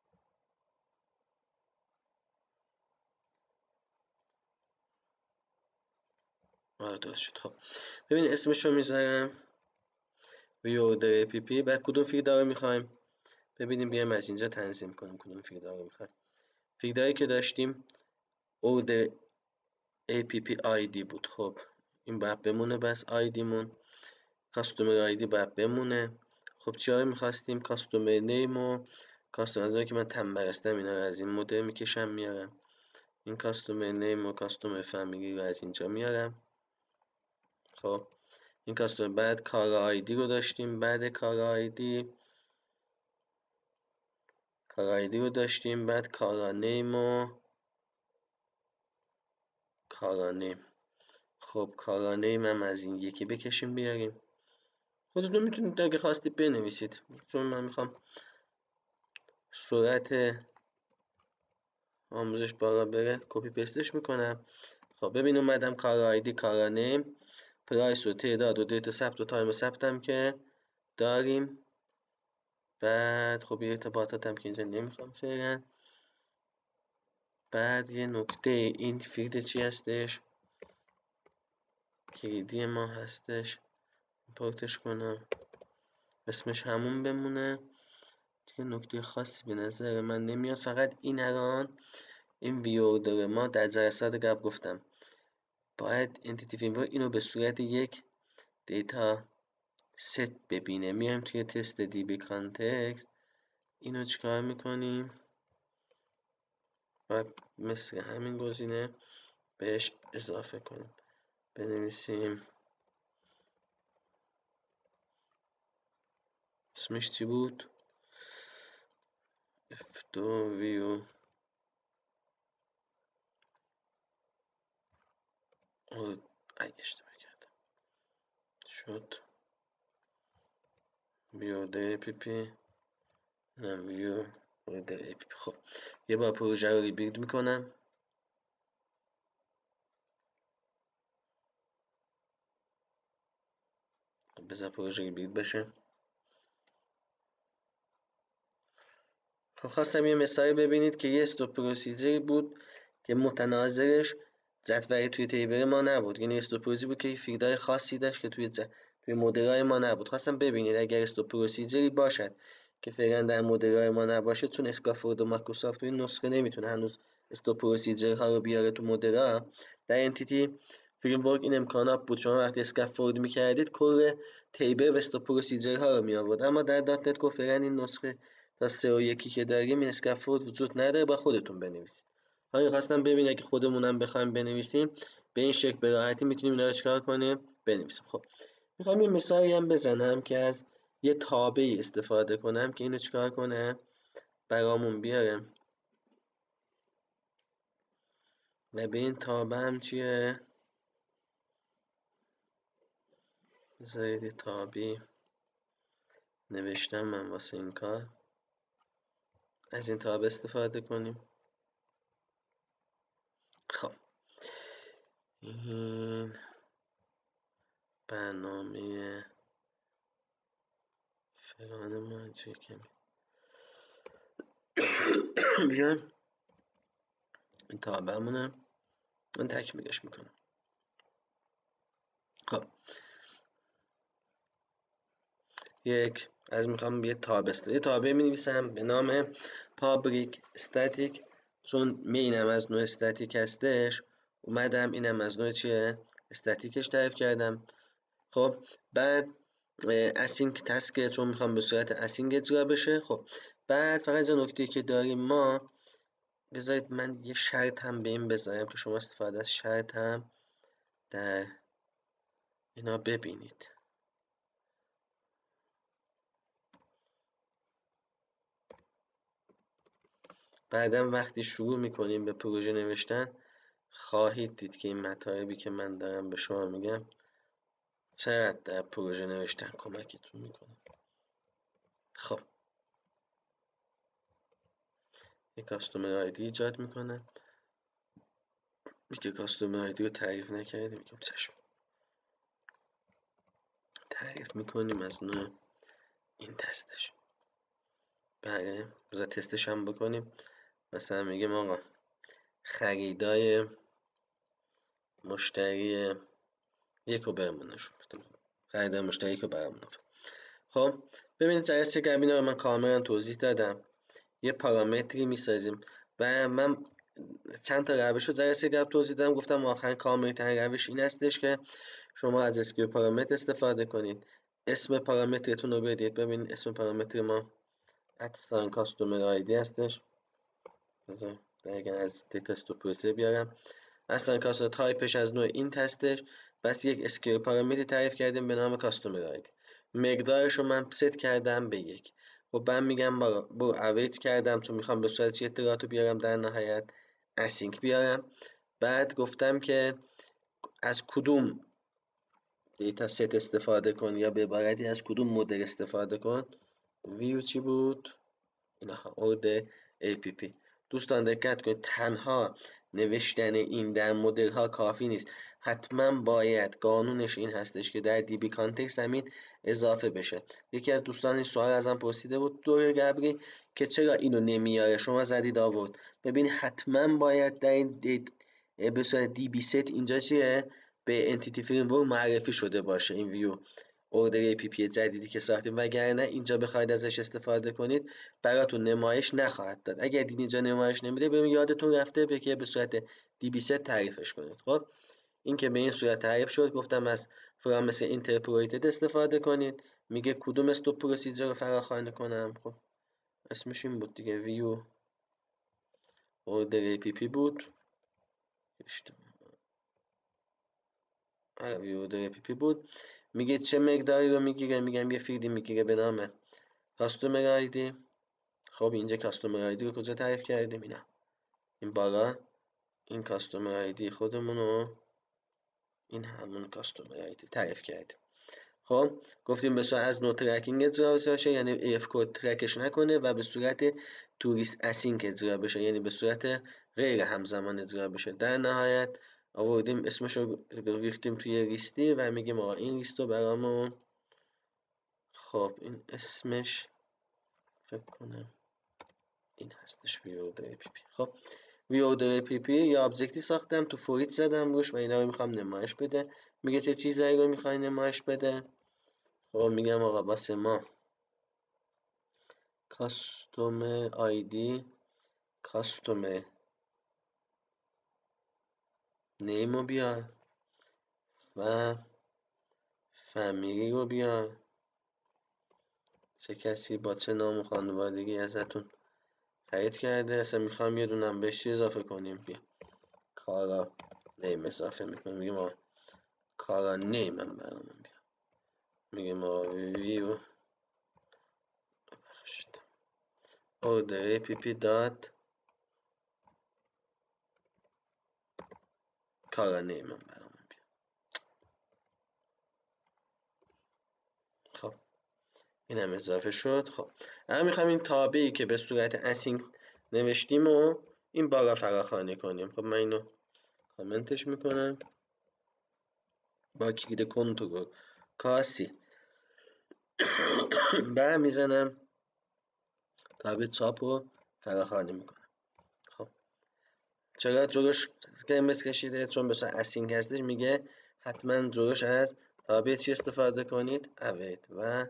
آره درست شد. خب ببین اسمشو میذارم ویوردر ای پی پی. بعد کدوم فیلدار رو میخوایم ببینیم، بیایم از اینجا تنظیم کنیم کدوم فیلدار رو میخوایم. فیلداری که داشتیم اوردر ای پی پی آیدی بود. خب این باید بمونه، بس آیدیمون. کاستومر آیدی باید بمونه. خب چیایی میخواستیم؟ کاستومر نیم و کاستومر که من تنبل هستم اینا رو از این مدل میکشم میارم. این کاستومر نیم و کاستومر فامیلی رو از اینجا میارم. خب این کاستومر، بعد کارا آیدی رو داشتیم. بعد کارا آیدی رو داشتیم. بعد کارا نیم و کارا نیم. خب کارا نیم هم از این یکی بکشیم بیاریم. خودتون میتونید اگه خواستید بنویسید، چون من میخوام سرعت آموزش بالا بره کپی پستش میکنم. خب ببین اومدم کارا آیدی کارا نیم، پرایس و تعداد و دیتا ثبت و تایم ثبتم که داریم. بعد خب یه ارتباطاتم که اینجا نمیخوام فعلا. بعد یه نکته، این فیلد چی هستش؟ کلیدی ما هستش، ایمپورتش کنم اسمش همون بمونه دیگه. نکته خاصی به نظر من نمیاد. فقط این الان این ویوردر ما در جلسات قبل گفتم باید انتیتی فریمورک اینو به صورت یک دیتا ست ببینه. میایم توی تست دی بی کانتکست اینو چیکار میکنیم؟ باید مثل همین گزینه بهش اضافه کنیم. بنویسیم اسمش چی بود؟ F2 ویو اشتباه کردم شد ویو در پی پی نه ویو در پی پی. خب یه بار پروژه رو ریبیلد میکنم. بذار پروژه ریبیلد بشه. خب خواستم یه مثالی ببینید که یه استوب پروسیجری بود که متناظرش جدولی توی تیبل ما نبود. یعنی استوب پروسیجری بود که فیلدهای خاصی داشت که توی مدل‌های ما نبود. خواستم ببینید اگر استوب پروسیجری باشد که فعلا در مدل‌های ما نباشه، چون اسکافولد و مایکروسافت توی نسخه نمیتونه هنوز استوب پروسیجر ها رو بیاره تو مدل‌ها. در انتیتی فریم ورک این امکانات بود، شما وقتی اسکافولد میکردید کل تیبل و استوب پروسیجر ها رو می آورد، اما در دات نت گفت فعلا این نسخه تا 3 و 1 که داریم این اسکافولد وجود نداره، با خودتون بنویسید. حالا خواستم ببینید اگه خودمونم بخوایم بنویسیم به این شکل به راحتی میتونیم اینا رو چیکار کنیم بنویسیم. خب میخوام یه مثالی هم بزنم که از یه تابعی استفاده کنم که اینو چیکار کنه برامون بیاره و به این تابع هم چیه، بذارید یه تابعی نوشتم من واسه این کار، از این تابع استفاده کنیم. خب این برنامه فلان ما چه کمی بیایم این تابعمونه من تکمیلش میکنم. خب میخوام یه تابع می نویسم به نام پابلیک استاتیک، چون مینم از نوع استاتیک هستش اومدم اینم از نوع چیه استاتیکش تعریف کردم. خب بعد اسینک تسک، چون میخوام به صورت اسینک اجرا بشه. خب بعد فقط یه نکته که داریم ما، بذارید من یه شرط هم به این بذارم که شما استفاده از شرط هم در اینا ببینید. بعدم وقتی شروع میکنیم به پروژه نوشتن خواهید دید که این مطالبی که من دارم به شما میگم چقدر در پروژه نوشتن کمکتون میکنه. خب یک کاستومر آیدی ایجاد میکنم، میگه کاستومر آیدی رو تعریف نکردی، میگم چشم تعریف میکنیم از نوع این تستش. بله بذار تستش هم بکنیم. مثلا میگیم آقا خریدای مشتری یک رو برمون نشون بده، خریدای مشتری یک رو برمون. خب ببینید جلسه قبلی رو من کاملا توضیح دادم، یه پارامتری میسازیم و من چند تا روش رو جلسه قبل توضیح دادم، گفتم آخرین کامل ترین روش این هستش که شما از اسکیو پارامتر استفاده کنید، اسم پارامترتون رو بدید. ببینید اسم پارامتر ما ادساین کاستومر آیدی هستش، بذار دقیقا از تست و پروسه بیارم. ادساین کاستومر تایپش از نوع این هستش، بس یک اسکیو پارامتر تعریف کردیم به نام کاستومر آیدی. مقدارش رو من ست کردم به 1. خب من میگم برو اویت کردم چون میخوام به صورت چی اطلاعاتو بیارم، در نهایت اسینک بیارم. بعد گفتم که از کدوم دیتا ست استفاده کن، یا به عبارتی از کدوم مدل استفاده کن. ویو چی بود؟ اینها اورد APP. دوستان دقت کنید تنها نوشتن این در مدل ها کافی نیست، حتما باید قانونش این هستش که در DB کانتکست همین اضافه بشه. یکی از دوستان این سوال ازم پرسیده بود دور قبلی که چرا اینو نمیاره، شما زدید آورد. ببین حتما باید در این به صورت DB set اینجا چیه به انتیتی فریم ورک معرفی شده باشه این ویو اوردر APP جدیدی که ساختیم، وگرنه اینجا بخواید ازش استفاده کنید براتون نمایش نخواهد داد. اگر دید اینجا نمایش نمیده ببین یادتون رفته که به صورت DB set تعریفش کنید. خب این که به این صورت تعریف شد، گفتم از فرام مثل اینترپریتد استفاده کنید. میگه کدوم استوب پروسیجر رو فراخوانی کنم. خب اسمش این بود دیگه، ویو اوردر APP بود. ویو اوردر APP بود. میگه چه مقداری رو میگیره، میگم یه فیلدی میگیره به نام کاستومر آیدی. خب اینجا کاستومر آیدی رو کجا تعریف کردیم؟ این بالا این کاستومر آیدی خودمونو این همون کاستومر آیدی تعریف کردیم. خب گفتیم به صورت از نوع ترکینگ اجرا بشه، یعنی AF کد ترکش نکنه، و به صورت توریست اسینک اجرا بشه، یعنی به صورت غیر همزمان اجرا بشه. در نهایت آوردیم اسمش رو ریختیم توی لیستی و میگیم آقا این لیست رو برامون، خب این اسمش فکر کنم این هستش ویو APP. خب ویو APP یا آبجکتی ساختم تو فوریت زدم روش و اینا رو میخوام نمایش بده. میگه چه چیزایی رو میخوای نمایش بده؟ خب میگم آقا واسه ما کاستومر آیدی، کاستومر نیم رو بیار و فامیلی رو بیار. چه کسی با چه نام و خانوادگی ازتون خرید کرده؟ اصلا میخوام یه دونم بهش اضافه کنیم. بیا کارا نیم اضافه میکنیم. میگیم آقا کارا نیم هم برامون بیا. میگیم آقا ویو بخشید اوردر پی پی دات کارا نیم هم برامون بیا. خب این هم اضافه شد. خب الان میخوایم این تابعی که به صورت اسینک نوشتیم و این بالا فراخوانی کنیم. خب من اینو کامنتش میکنم با کلید کنترل کاسی برمیزنم تابع چاپ رو فراخوانی میکنم. خب چرا جلوش قرمز کشیده؟ چون به صورت اسینک هستش. میگه حتما جلوش از تابع چی استفاده کنید؟ اوید و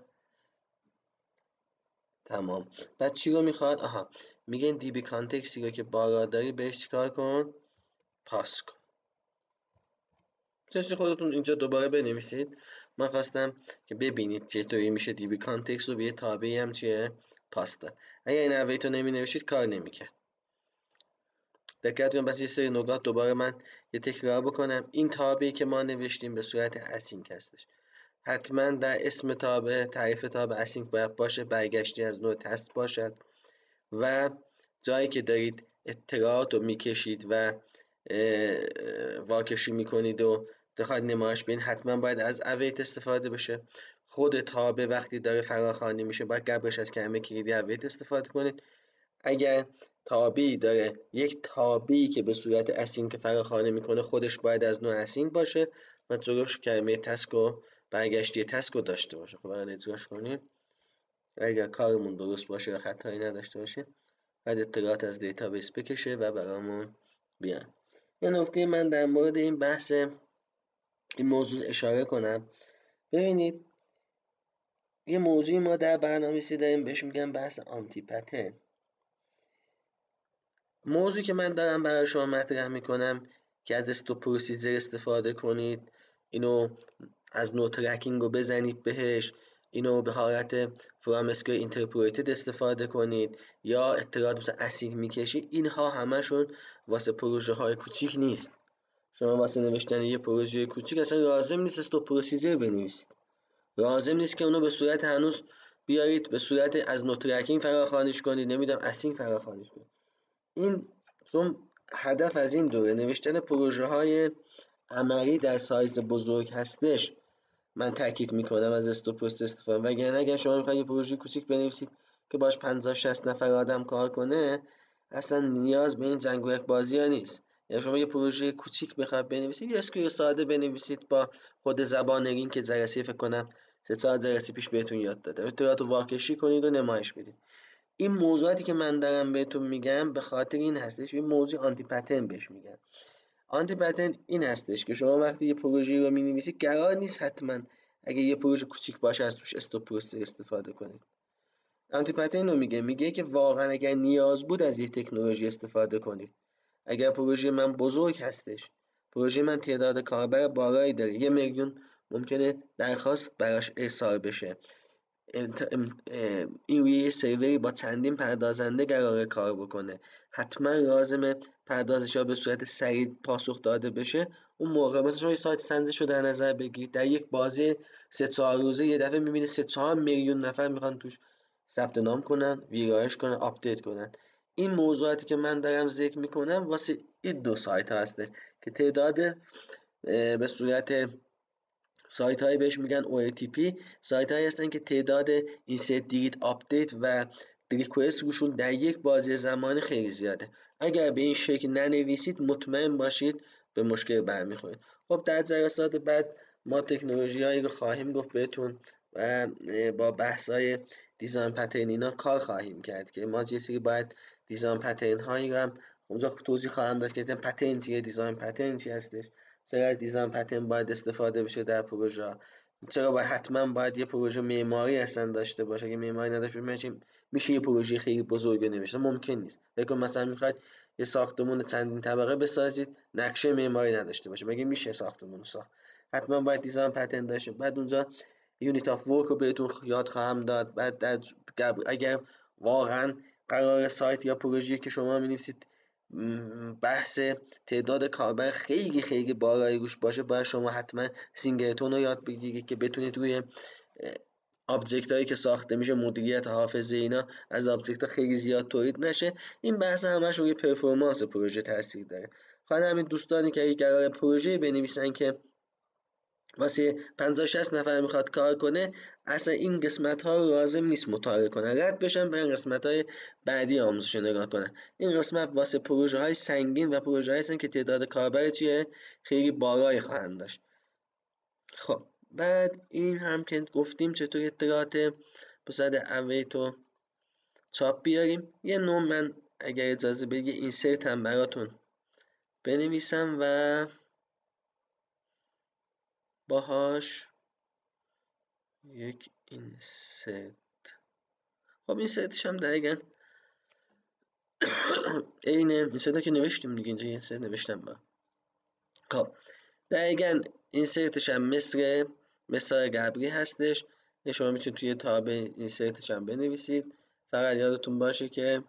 تمام. بعد چی رو میخواد؟ آها میگه دی بی کانتکسی رو که بالا داری بهش چیکار کن؟ پاس کن. میتونید خودتون اینجا دوباره بنویسید. من خواستم که ببینید چطوری میشه دی بی کانتکست رو به یه تابعی هم چیه؟ پاس داد. اگر این اویت رو نمی نوشید کار نمیکرد. دقت کنید. بس یه سری نکات دوباره من یه تکرار بکنم. این تابعی که ما نوشتیم به صورت اسینک هستش. حتما در اسم تابع تعریف تابع اسینک باید باشه. برگشتی از نوع تست باشد و جایی که دارید اطلاعات رو میکشید و واکشی میکنید و بخواید نمایش بدین حتما باید از اویت استفاده بشه. خود تابع وقتی داره فراخوانی میشه باید قبلش از کلمه کلیدی اویت استفاده کنید. اگر تابعی داره یک تابعی که به صورت اسینک فراخوانی میکنه خودش باید از نوع اسینک باشه و جلوش کلمه تسک و برگشتی تسک رو داشته باشه. خب الان اجراش کنیم. اگر کارمون درست باشه و خطایی نداشته باشه باید اطلاعات از دیتابیس بکشه و برامون بیان. یه نکته من در مورد این بحث این موضوع اشاره کنم. ببینید یه موضوعی ما در برنامه‌نویسی داریم بهش میگن بحث آنتی پترن. موضوعی که من دارم برای شما مطرح میکنم که از استوب پروسیجر استفاده کنید، اینو از نوع ترکینگ رو بزنید بهش، اینو به حالت فرام اسکوئر اینترپریتد استفاده کنید یا اطلاعات مثلا اسینک میکشید. اینها همشون واسه پروژه های کوچیک نیست. شما واسه نوشتن یه پروژه کوچیک اصلا لازم نیست استوب پروسیجر بنویسید. لازم نیست که اونو به صورت هنوز بیارید به صورت از نوع ترکینگ فراخوانیش کنید، نمیدونم اسینک فراخوانیش کنید. این چون هدف از این دوره نوشتن پروژه های عملی در سایز بزرگ هستش، من تاکید میکنم از استوپوست استفاده. وگرنه اگر شما میخواید یه پروژه کوچیک بنویسید که باش 50-60 نفر آدم کار کنه اصلا نیاز به این جنگولک بازی ها نیست. یا شما یه پروژه کوچیک بخواید بنویسید یه اسکریپت ساده بنویسید با خود زبان رین که جلسه فکر کنم 3-4 جلسه پیش بهتون یاد دادم. اطلاعات رو واکشی کنید و نمایش بدید. این موضوعاتی که من دارم بهتون میگم به خاطر این هستش. این موضوع آنتی پترن بهش میگن. آنتی پترن این هستش که شما وقتی یه پروژه رو مینویسید قرار نیست حتما اگه یه پروژه کوچیک باشه از توش استوب پروسیجر استفاده کنید. آنتی پترن رو میگه که واقعا اگر نیاز بود از یه تکنولوژی استفاده کنید. اگر پروژه من بزرگ هستش، پروژه من تعداد کاربر بالایی داره، 1 میلیون ممکنه درخواست براش ارسال بشه، این روی یه سروری با چندین پردازنده قراره کار بکنه، حتما لازمه پردازش‌ها به صورت سریع پاسخ داده بشه. اون موقع مثلا شما یه سایت سنجش رو در نظر بگیرید، در یک بازی 3-4 روزه یه دفعه می‌بینید 3-4 میلیون نفر میخوان توش ثبت نام کنن، ویرایش کنن، آپدیت کنن. این موضوعاتی که من دارم ذکر میکنم واسه این دو سایت هسته که تعداد به صورت سایت هایی بهش میگن OATP. سایت هایی هستن که تعداد اینسرت دیلیت آپدیت و ریکوست روشون در یک بازی زمانی خیلی زیاده. اگر به این شکل ننویسید مطمئن باشید به مشکل برمیخورید. خب در جلسات بعد ما تکنولوژی هایی رو خواهیم گفت بهتون و با بحث های دیزاین پترن اینا کار خواهیم کرد که ما یه سری باید دیزاین پترن هایی رو هم اونجا توضیح خواهم داد که پترن چیه، دیزاین پترن چی هستش، چرا از دیزاین پترن باید استفاده بشه در پروژه، چرا حتما باید یه پروژه معماری اصلا داشته باشه. اگه معماری نداشته باشه میشه یه پروژه خیلی بزرگ نوشته؟ ممکن نیست. بگم مثلا میخواید یه ساختمون چندین طبقه بسازید نقشه معماری نداشته باشه؟ مگه میشه ساختمون ساخت؟ حتما باید دیزاین پترن داشته. بعد اونجا یونیت آف ورک رو بهتون یاد خواهم داد. بعد اگر واقعا قرار سایت یا پروژه‌ای که شما می‌نویسید بحث تعداد کاربر خیلی خیلی بالایی روش باشه، باید شما حتما سینگلتون رو یاد بگیرید که بتونید روی آبجکت هایی که ساخته میشه مدیریت حافظه اینا از آبجکت ها خیلی زیاد تولید نشه. این بحث همش روی پرفورمنس پروژه تاثیر داره. خاطر همین دوستانی که قرار پروژه بنویسن که واسه 50-60 نفر میخواد کار کنه، اصلا این قسمت ها رو لازم نیست مطالعه کنن، رد بشن برن قسمت های بعدی آموزش نگاه کنن. این قسمت واسه پروژه های سنگین و پروژه هستن که تعداد کاربر چیه خیلی بالایی خواهند داشت. خب بعد این هم که گفتیم چطور اطلاعات به صورت اویت و چاپ بیاریم. یه نوع من اگر اجازه بدید اینسرت هم براتون بنویسم و باهاش یک اینسرت. خب اینسرتش هم دقیقا عین اینسرت که نوشتیم دیگه، اینجا اینسرت نوشتم با. خب دقیقا اینسرتش هم مثل مثال قبلی هستش. شما میتونید توی تاب اینسرتش هم بنویسید. فقط یادتون باشه که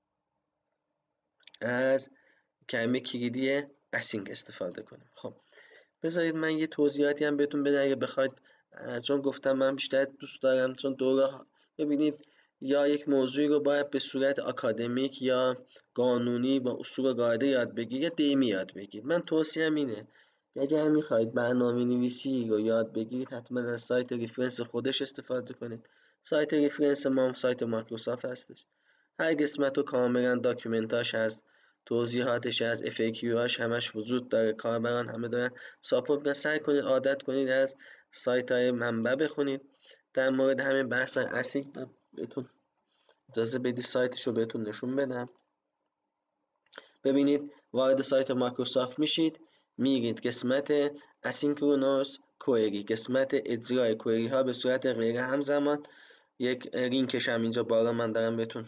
از کلمه کلیدی اسینگ استفاده کنیم. خب بذارید من یه توضیحاتی هم بهتون بدم اگه بخواید، چون گفتم من بیشتر دوست دارم چون دوره ببینید یا یک موضوعی رو باید به صورت آکادمیک یا قانونی با اصول و قاعده یاد بگیرید یا دیمی یاد بگیرید. من توصیهم اینه اگر میخواید برنامه نویسی رو یاد بگیرید حتما از سایت ریفرنس خودش استفاده کنید. سایت ریفرنس ما سایت مایکروسافت هستش. هر قسمت رو کاملا داکیومنتاش هست، توضیحاتش از FAQ هاش همش وجود داره، کاربران همه دارن ساپورت میکنن. سعی کنید عادت کنید از سایت های منبع بخونید. در مورد همین بحث اسینگ بهتون اجازه بدید سایتش رو بهتون نشون بدم. ببینید وارد سایت مایکروسافت میشید، میرید قسمت اسینکرونوس کوئری، قسمت اجرای کوئری ها به صورت غیر همزمان. یک لینکش هم اینجا بالا من دارم بهتون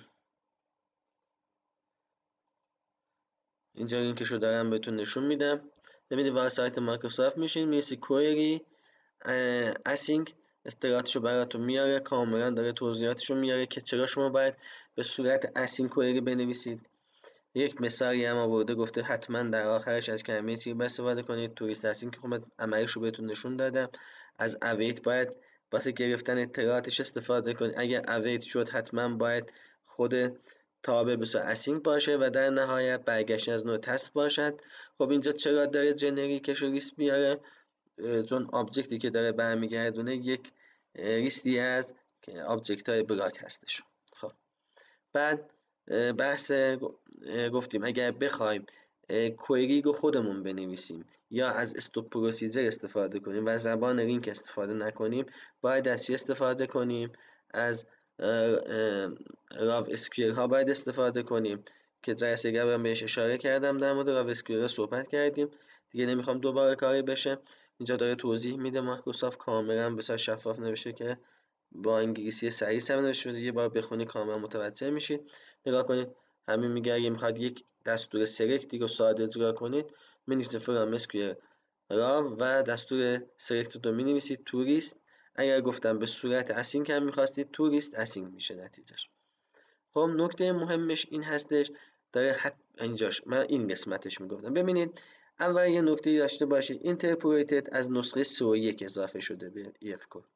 اینجا لینکشو دارم بهتون نشون میدم. ببینید وارد سایت مایکروسافت میشین، میرسی کوئری اسینگ اطلاعاتشو براتون میاره، کاملا داره توضیحاتشو میاره که چرا شما باید به صورت اسینگ کوئری بنویسید. یک مثالی هم آورده گفته حتما در آخرش از کلمه چی استفاده کنید. توریست اسینگ که خب عملیشو بهتون نشون دادم. از اویت باید واسه گرفتن اطلاعاتش استفاده کنید. اگر اویت شد حتما باید خود تابع به صورت اسینگ باشه و در نهایت برگشت از نوع تست باشد. خب اینجا چرا داره جنریکش رو لیست بیاره؟ چون آبجکتی که داره برمیگردونه یک لیستی از آبجکت های بلاک هستش. خب بعد بحث گفتیم اگر بخوایم کوئری رو خودمون بنویسیم یا از استوب پروسیجر استفاده کنیم و زبان لینک استفاده نکنیم، باید از چی استفاده کنیم؟ از راو اسکیول ها باید استفاده کنیم که جلسه قبل بهش اشاره کردم، در مورد راو اسکیول ها صحبت کردیم دیگه، نمیخوام دوباره کاری بشه. اینجا داره توضیح میده مایکروسافت کاملا بسیار شفاف نوشته که با انگلیسی سریع نوشته شده، یه بار بخونی کاملا متوجه میشید. نگاه کنید همین میگه اگه میخواد یک دستور سلکتی رو ساده اجرا کنید مینویسید فرام اسکیول راو و دستور سلکت رو مینویسید توریست. اگر گفتم به صورت اسینگ هم میخواستید توریست اسینگ میشه نتیجهش. خب نکته مهمش این هستش داره اینجاش من این قسمتش میگفتم. ببینید اول یه نکته داشته باشید اینترپریتد از نسخه 3.1 اضافه شده به EF کور.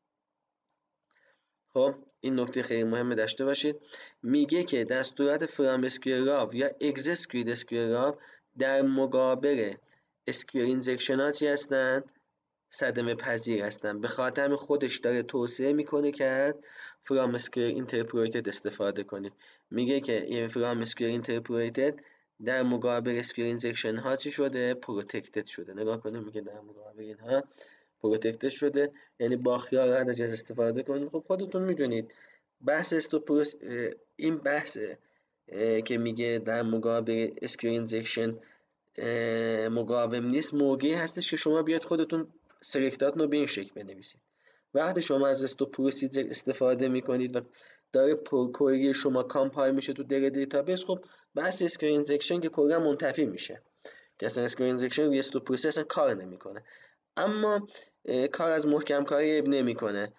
خب این نکته خیلی مهمه داشته باشید. میگه که دستورات فرام اسکیول راو یا اگزیکیوت اسکیول راو در مقابل اسکیول اینجکشن ها چی هستن؟ صدمه پذیر هستن. به خاطر همین خودش داره توصیه میکنه که فرام اسکیول اینترپریتد استفاده کنید. میگه که این فرام اسکیول اینترپریتد در مقابل اسکیول اینجکشن ها چی شده؟ پروتکتد شده. نگاه کنید میگه در مقابل اینها پروتکتد شده، یعنی با خیال راحت از استفاده کنید. خب خودتون میدونید بحث استوپروس این بحث که میگه در مقابل اسکیول اینجکشن مقاوم نیست موقعی هستش که شما بیاد خودتون سلکتاتون رو به این شکل بنویسید. وقتی شما از استوب پروسیجر استفاده میکنید و داره کوئری شما کامپایل میشه تو دیتابیس، خب بحث اسکرین اینجکشن که کلا منتفی میشه، که اصلا اسکرین اینجکشن روی استوب پروسس اصلا کار نمیکنه. اما کار از محکم کاری نمیکنه.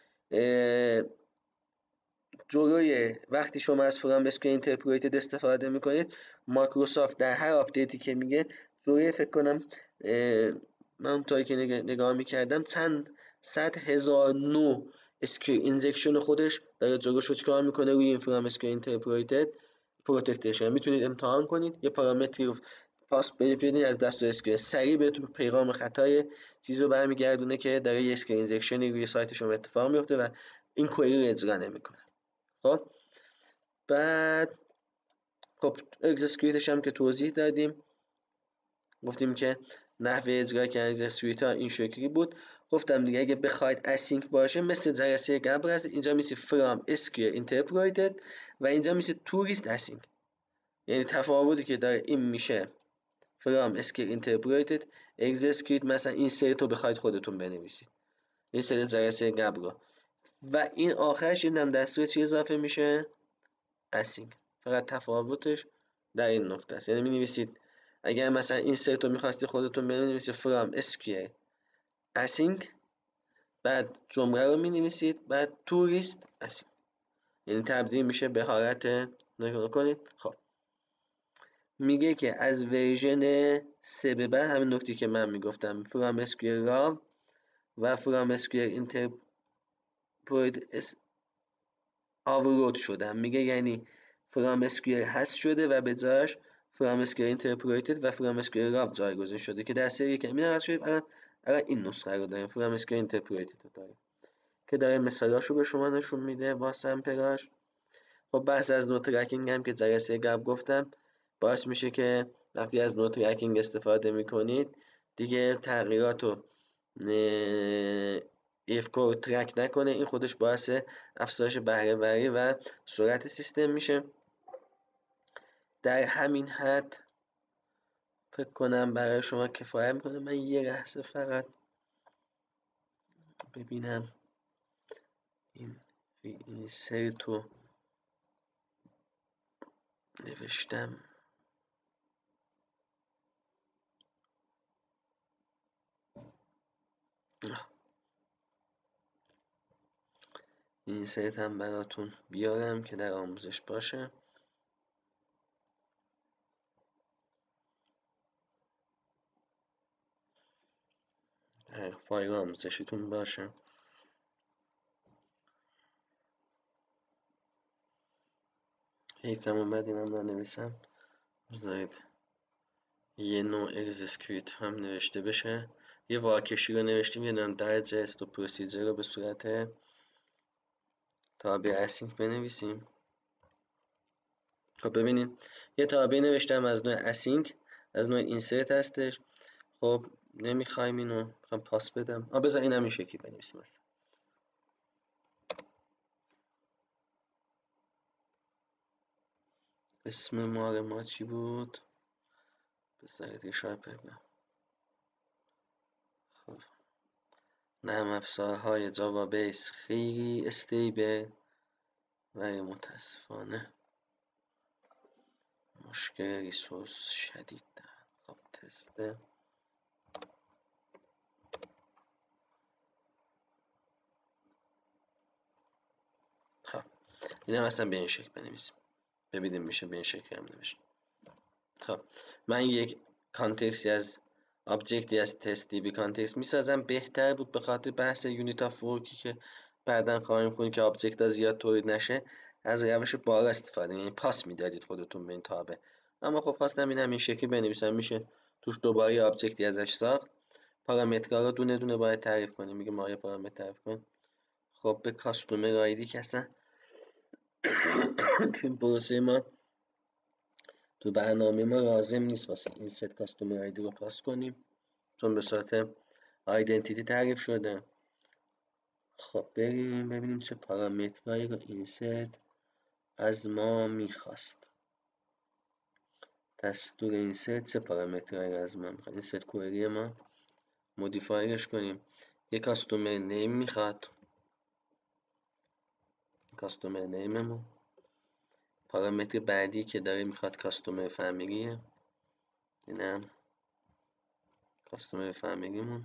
جلوی وقتی شما از فرام اسکرین اینترپریتد استفاده میکنید، مایکروسافت در هر آپدیتی که میگه جلوی فکر کنم من اونطوری که نگاه میکردم چند صد هزار نوع اسکرین اینجکشن خودش داره جلوشو چیکار میکنه روی این فرام اسکرین اینترپریتد پروتکتشن. میتونید امتحان کنید، یه پارامتری رو پاس بدید از دستور اسکرین، سریع بهتون پیغام خطای چیزو برمیگردونه که داره یه اسکرین اینجکشنی روی سایت شما اتفاق میفته و این کوئری رو اجرا نمیکنه. خب بعد خب اگزیکیوتش هم که توضیح دادیم، گفتیم که نحوه اجرا کردن اگزیکیوت ها این شکلی بود. گفتم دیگه اگه بخواید اسینک باشه مثل جلسه قبل هست، اینجا میشه فرام اسکیور اینترپریتد و اینجا میشه توریست اسینک. یعنی تفاوتی که داره این میشه فرام اسکیور اینترپریتد اگزیکیوت، مثلا این سریت رو بخواید خودتون بنویسید، این سری جلسه قبل رو، و این آخرش این هم دستور چی اضافه میشه؟ اسینک. فقط تفاوتش در این نقطه است. یعنی می‌نویسید اگر مثلا این سرت رو می‌خواستی خودتون بنویسید فرام اسکیور اسینک، بعد جمله رو می‌نویسید، بعد توریست اسینک، یعنی تبدیل میشه به حالت نگاه کنید. خب میگه که از ورژن 3 به بعد همین نکته که من میگفتم فرام اسکیور راو و فرام اسکیور اینترپریت آورود شدن. میگه یعنی فرام اسکیور هست شده و به جاش فرام اسکیور اینترپریتد و فرام اسکیور راو جایگزین شده که در سری که میاد شده الان این نسخه رو داریم، فرام اسکیور اینترپریتد رو داریم که داره مثالاشو به شما نشون میده با سمپلاش. خب بحث از نوت ترکینگ هم که جلسه قبل گفتم باعث میشه که وقتی از نوت ترکینگ استفاده میکنید دیگه تغییرات رو ایفکو ترک نکنه، این خودش باعث افزایش بهره وری و سرعت سیستم میشه. در همین حد فکر کنم برای شما کفایت میکنه. من یه لحظه فقط ببینم این سرتو نوشتم. این سرت هم براتون بیارم که در آموزش باشه، در فایل آموزشیتون باشه. حیفم اومد اینم ننویسم، بذارید یه نوع اگزیکیوت هم نوشته بشه. یه واکشی رو نوشتیم، یه نوع درجه است و پروسیجر رو به صورت تابع اسینک بنویسیم. خب ببینید یه تابع نوشتم از نوع اسینک، از نوع اینسرت هستش. خب نمیخوایم اینو، میخوام پاس بدم. بذار اینم این شکلی بنویسیم. مثلا اسم ما چی بود؟ بذارید ریشارپ بگم. خب نرم افزارهای جاوا بیس خیلی استیبل ولی متاسفانه مشکل ریسورس شدید دارن. خب تسته خب اینم اصلا به این شکل بنویسیم، ببینیم میشه به این شکل هم نوشت. خب من یک کانتکستی از آبجکتی از تست دی بی کانتکست میسازم. بهتر بود به خاطر بحث یونیت آف ورکی که بعدا خواهیم کنیم که آبجکت ها زیاد تولید نشه از روش بالا استفاده، یعنی پاس میدادید خودتون به این تابع. اما خب خواستم این همین شکلی بنویسم، میشه توش دوباره آبجکتی ازش ساخت. پارامترها رو دونه دونه باید تعریف کنیم. میگه ما یه پارامتر تعریف کن. خب به کاستومر آیدی که اصلا تو پروسه ما تو برنامه ما لازم نیست واسه این ست کاستومر آیدی رو پاس کنیم چون به صورت آیدنتیتی تعریف شده. خب بریم ببینیم چه پارامترهایی رو این ست از ما میخواست. دستور این ست چه پارامترهایی رو از ما میخواد؟ این ست کوئری ما مودیفایرش کنیم. یک کاستومر نیم میخواد، کاستومر نیممون. پارامتر بعدی که داره میخواد کاستومر فامیلیه، اینم کاستومر فامیلیمون.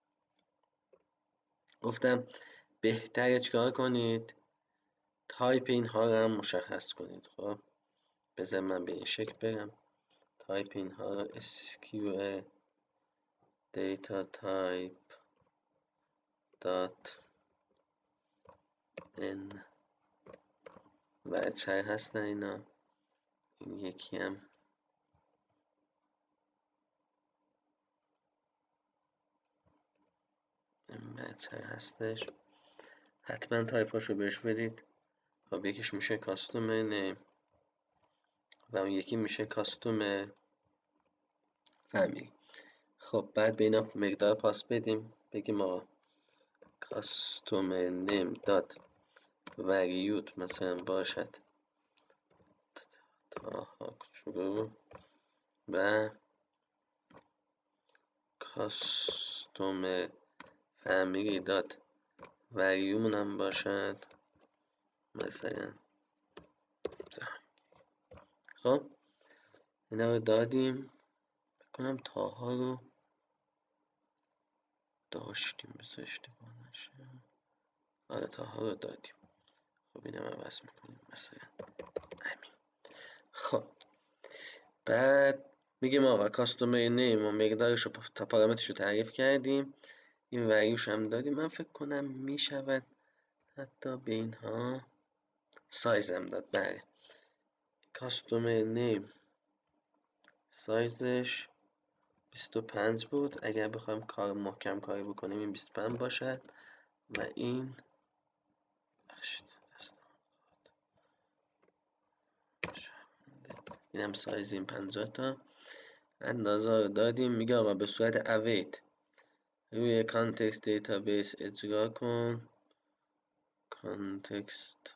گفتم بهتره چیکار کنید؟ تایپ اینها رو هم مشخص کنید. خب بذار من به این شکل برم، تایپ اینها رو SQL data type dot n بچه هستن اینا. این یکی هم این بچه هستش، حتما تایپاشو بهش بدید. خب یکیش میشه کاستومر نیم و اون یکی میشه کاستومر فامیلی. خب بعد به اینا مقدار پاس بدیم، بگیم آقا کاستومر نیم دات وریوت مثلا باشد شروع و کاستومر فامیلی دات وریومون هم باشد مثلا. خب اینا رو دادیم، کنم تاها رو داشتیم، بسا اشتباه نشه. آره تاها رو دادیم. خب اینم عوض میکنیم مثلا همین. خب بعد میگیم آقا کاستومر نیم و مقدارش رو تا پارامترش رو تعریف کردیم، این وریوش هم دادیم. من فکر کنم میشود حتی به اینها سایز هم داد. بله کاستومر نیم سایزش 25 بود، اگر بخوایم کار محکم کاری بکنیم این 25 باشد و این اینم سایز این 50 تا. اندازه رو دادیم، میگه آقا به صورت اویت روی کانتکست دیتابیس اجرا کن. کانتکست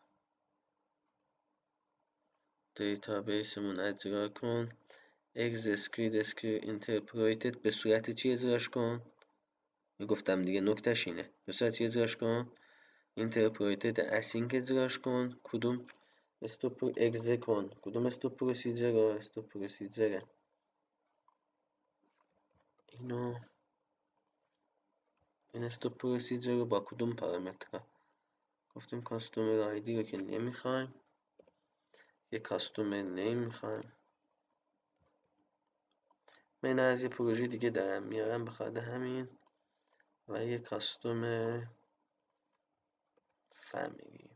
دیتابیسمون اجرا کن. execute interpreted به صورت چی اجراش کن؟ میگفتم دیگه نکتهش اینه، به صورت چی اجراش کن؟ interpreted async اجراش کن. کدوم استوپ اگزه کن؟ کدوم استوپ پروسیجر؟ استوپ پروسیجر اینو، این استوپ پروسیجر رو با کدوم پارامتر؟ گفتیم کاستومر آیدی رو که نمیخوایم، یه کاستومر نیم میخوایم. من از یه پروژه دیگه دارم میارم بخاطر همین، و یه کاستومر فامیلی.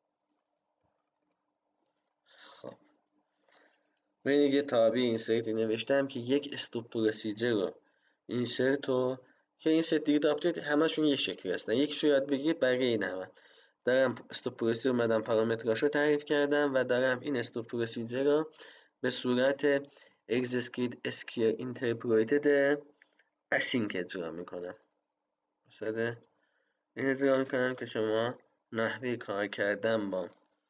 خب من یه تابع اینسرتی نوشتم که یک استوپ پروسیجر رو اینسرت رو که این ست دیگه آپدیت همشون یه شکلی هستن، یکیشو یاد بگیرید بقیه این همه. دارم استوپ پروسیجر اومدم پارامتراشو تعریف کردم و دارم این استوپ پروسیجر رو به صورت execute SQL interpreted async اجرا میکنم. مثلا این اجرا میکنم که شما نحوه کار کردن با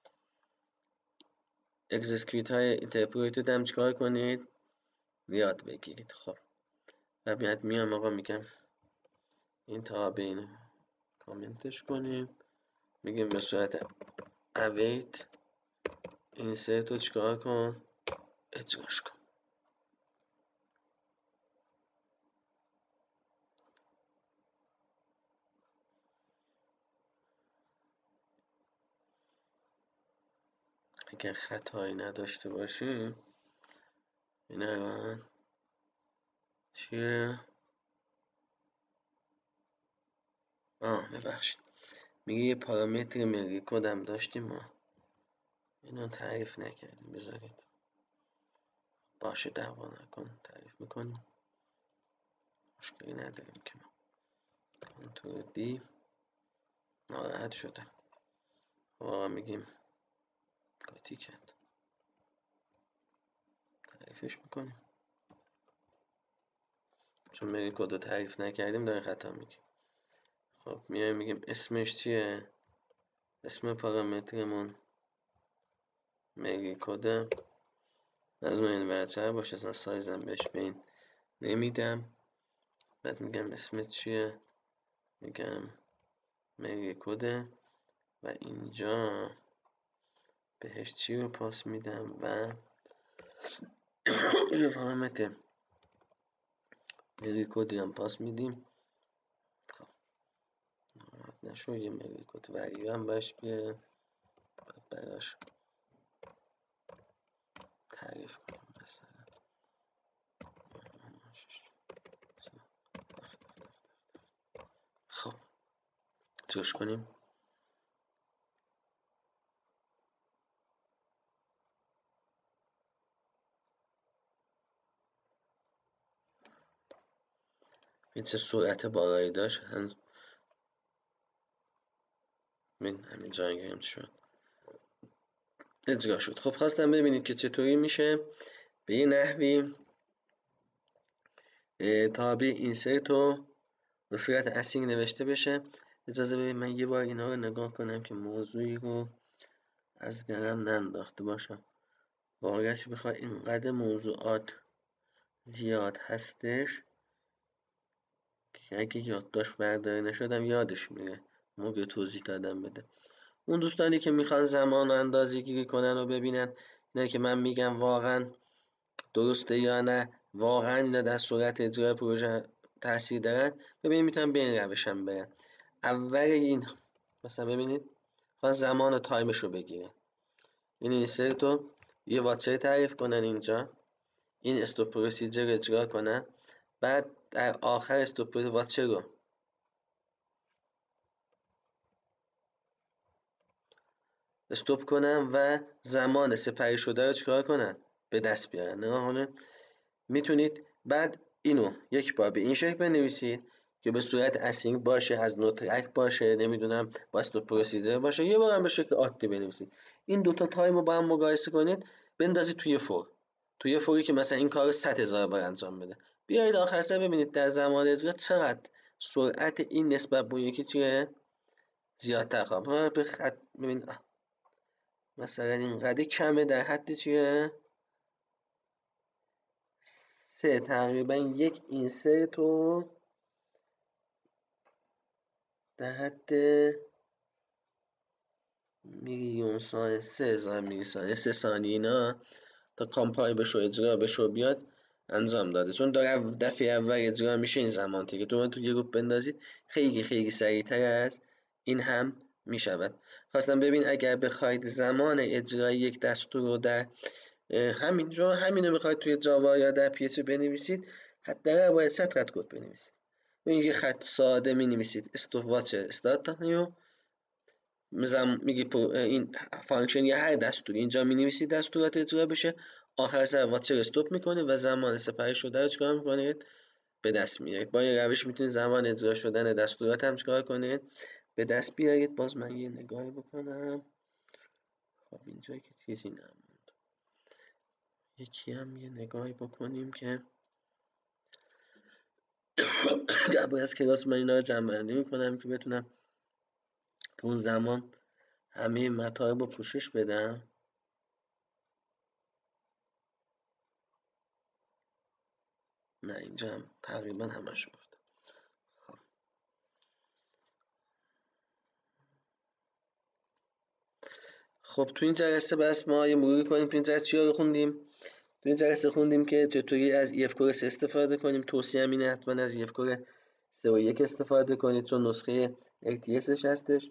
execute های interpreted هم چیکار کنید؟ یاد بگیرید. خب و بعد میام آقا میگم این تابع اینو کامنتش کنیم، میگیم به صورت await insert رو چیکار کن؟ اجراش کن. اگر خطایی نداشته باشیم این الان چیه؟ ببخشید، میگه یه پارامتر ملی کدم داشتیم ما اینو تعریف نکردیم. بذارید باشه دعوا نکن، تعریف میکنیم، مشکلی نداریم که ما. کنترل دی ناراحت شدم. آقا میگیم قاطی کرد، تعریفش میکنیم چون ملی کد رو تعریف نکردیم داره خطا میگه. خب میایم میگیم اسمش چیه؟ اسم پارامترمون ملی کده، لازم این برچه باشه، اصلا سایزم بهش بین نمیدم. بعد میگم اسمت چیه؟ میگم ملی کده و اینجا بهش چی رو پاس میدم و یه پارامتر مری کدی هم پاس میدیم. خب نشو یه مری کد وریو هم باش بیه براش تعریف کنیم. مثلا خب چیش کنیم؟ این چه سرعت بالایی داشت. همین جایی شد اجرا شد. خب خواستم ببینید که چطوری میشه به یه نحوی تابع اینسرت رو به صورت اسینگ نوشته بشه. اجازه بدید من یه بار اینا رو نگاه کنم که موضوعی رو از گرم ننداخته باشم. واقعش بخواد اینقدر موضوعات زیاد هستش که اگه یادداشت برداری نشدم یادش میره موقع توضیح دادم بده. اون دوستانی که میخوان زمان رو اندازه گیری کنن و ببینن نه که من میگم واقعا درسته یا نه، واقعا اینا در صورت اجرای پروژه تاثیر دارن، ببینید میتونن به این روش هم برن. اول این مثلا ببینید خواهن زمان و تایمش رو بگیرن، این اینسرت رو یه واتچر تعریف کنن اینجا، این استوب پروسیجر رو اجرا کنن، بعد در آخر استوب واتچر رو استوب کنن و زمان سپری شده رو چیکار کنن؟ به دست بیارن. حالا میتونید بعد اینو یک بار به این شکل بنویسید که به صورت اسینگ باشه، از نوترک باشه، نمیدونم با استوب پروسیجر باشه، یه بار هم به شکل عادی بنویسید. این دوتا تایم رو با هم مقایسه کنید، بندازید توی فور، توی فوری که مثلا این کار رو 100,000 بار انجام بده. بیایید آخر سر ببینید در زمان اجرا چقدر سرعت این نسبت به اون یکی چیه زیادتر خواهم. به خط ببین مثلا اینقدر کمه، در حد چیه 3 تقریبا یک اینسرت رو در حد میلیون ثانیه 3000 میلی ثانیه 3 ثانیه اینا تا کامپایل بشه و اجرا بشه و بیاد انجام داده. چون دفعه اول اجرا میشه این زمان که تو یه گروپ بندازید خیلی خیلی سریعتر از این هم میشود. خواستم ببین اگر بخواید زمان اجرای یک دستور رو در همینو بخواید توی جاوا یا در پی بنویسید، حداقل باید 100 خط کد بنویسید. یه خط ساده مینویسید استوب واچ استارت تایمو میگی این فانکشن یا هر دستوری اینجا مینویسید دستورات اجرا بشه، آخر سر واچر استوب میکنید و زمان سپری شده رو چیکار میکنید؟ به دست میارید. با این روش میتونید زمان اجرا شدن دستورات هم چیکار کنید؟ به دست بیارید. باز من یه نگاهی بکنم. خب اینجا که چیزی نموند، یکی هم یه نگاهی بکنیم که قبل از کلاس من اینا رو جمع‌بندی میکنم که بتونم تو اون زمان همه مطالب رو پوشش بدم. نه اینجا هم تقریبا همش گفتم. خب تو این جلسه بس ما یه مروری کنیم. تو این جلسه چی رو خوندیم؟ تو این جلسه خوندیم که چطوری از EF Core 3 استفاده کنیم. توصیه اینه حتما از EF Core 3 و 1 استفاده کنید چون نسخه LTSش هستش.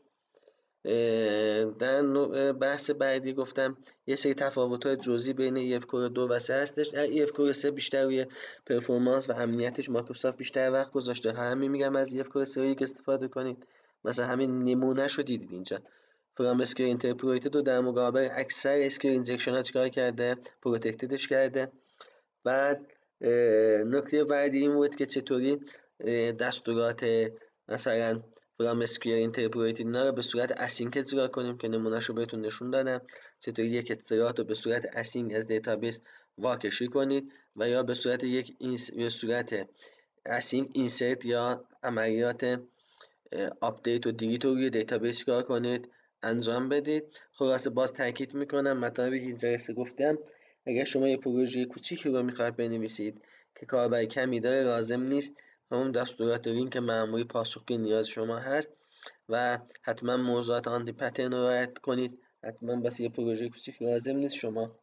در بحث بعدی گفتم یه سری تفاوت‌های جزئی بین EF Core 2 و 3 هستش. در EF Core 3 بیشتر روی پرفورمنس و امنیتش مایکروسافت بیشتر وقت گذاشته. همین میگم از EF Core 3 و 1 استفاده کنید. مثلا همین نمونهش رو دیدید اینجا. فرام اسکیور اینترپریتد رو در مقابل اکثر اسکیور اینجکشن ها چیکار کرده؟ پروتکتدش کرده. بعد نکته بعدی این بود که چطوری دستورات مثلا فرام اسکیور اینترپریتد اینا رو به صورت اسینک اجرا کنیم که نمونهش رو بهتون نشون دادم. چطوری یک اطلاعات رو به صورت اسینک از دیتابیس واکشی کنید و یا به صورت به صورت اسینک اینسرت یا عملیات آپدیت و دیلیت رو روی دیتابیس کار کنید انجام بدید. خلاصه باز تاکید میکنم مطالبی که اینجا گفتم اگر شما یه پروژه کوچیکی رو میخواید بنویسید که کاربر کمی داره لازم نیست همون دستورات لینک معمولی پاسخگوی نیاز شما هست و حتما موضوعات آنتی پترن رو رعایت کنید. حتما بس یه پروژه کوچیک لازم نیست شما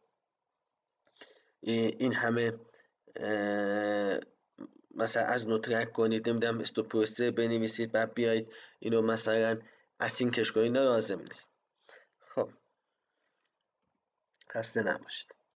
این همه مثلا از نو ترک کنید، نمیدونم استوب پروسه بنویسید بعد بیایید اینو مثلا اسینکش کنید، لازم نیست. خب خسته نباشید.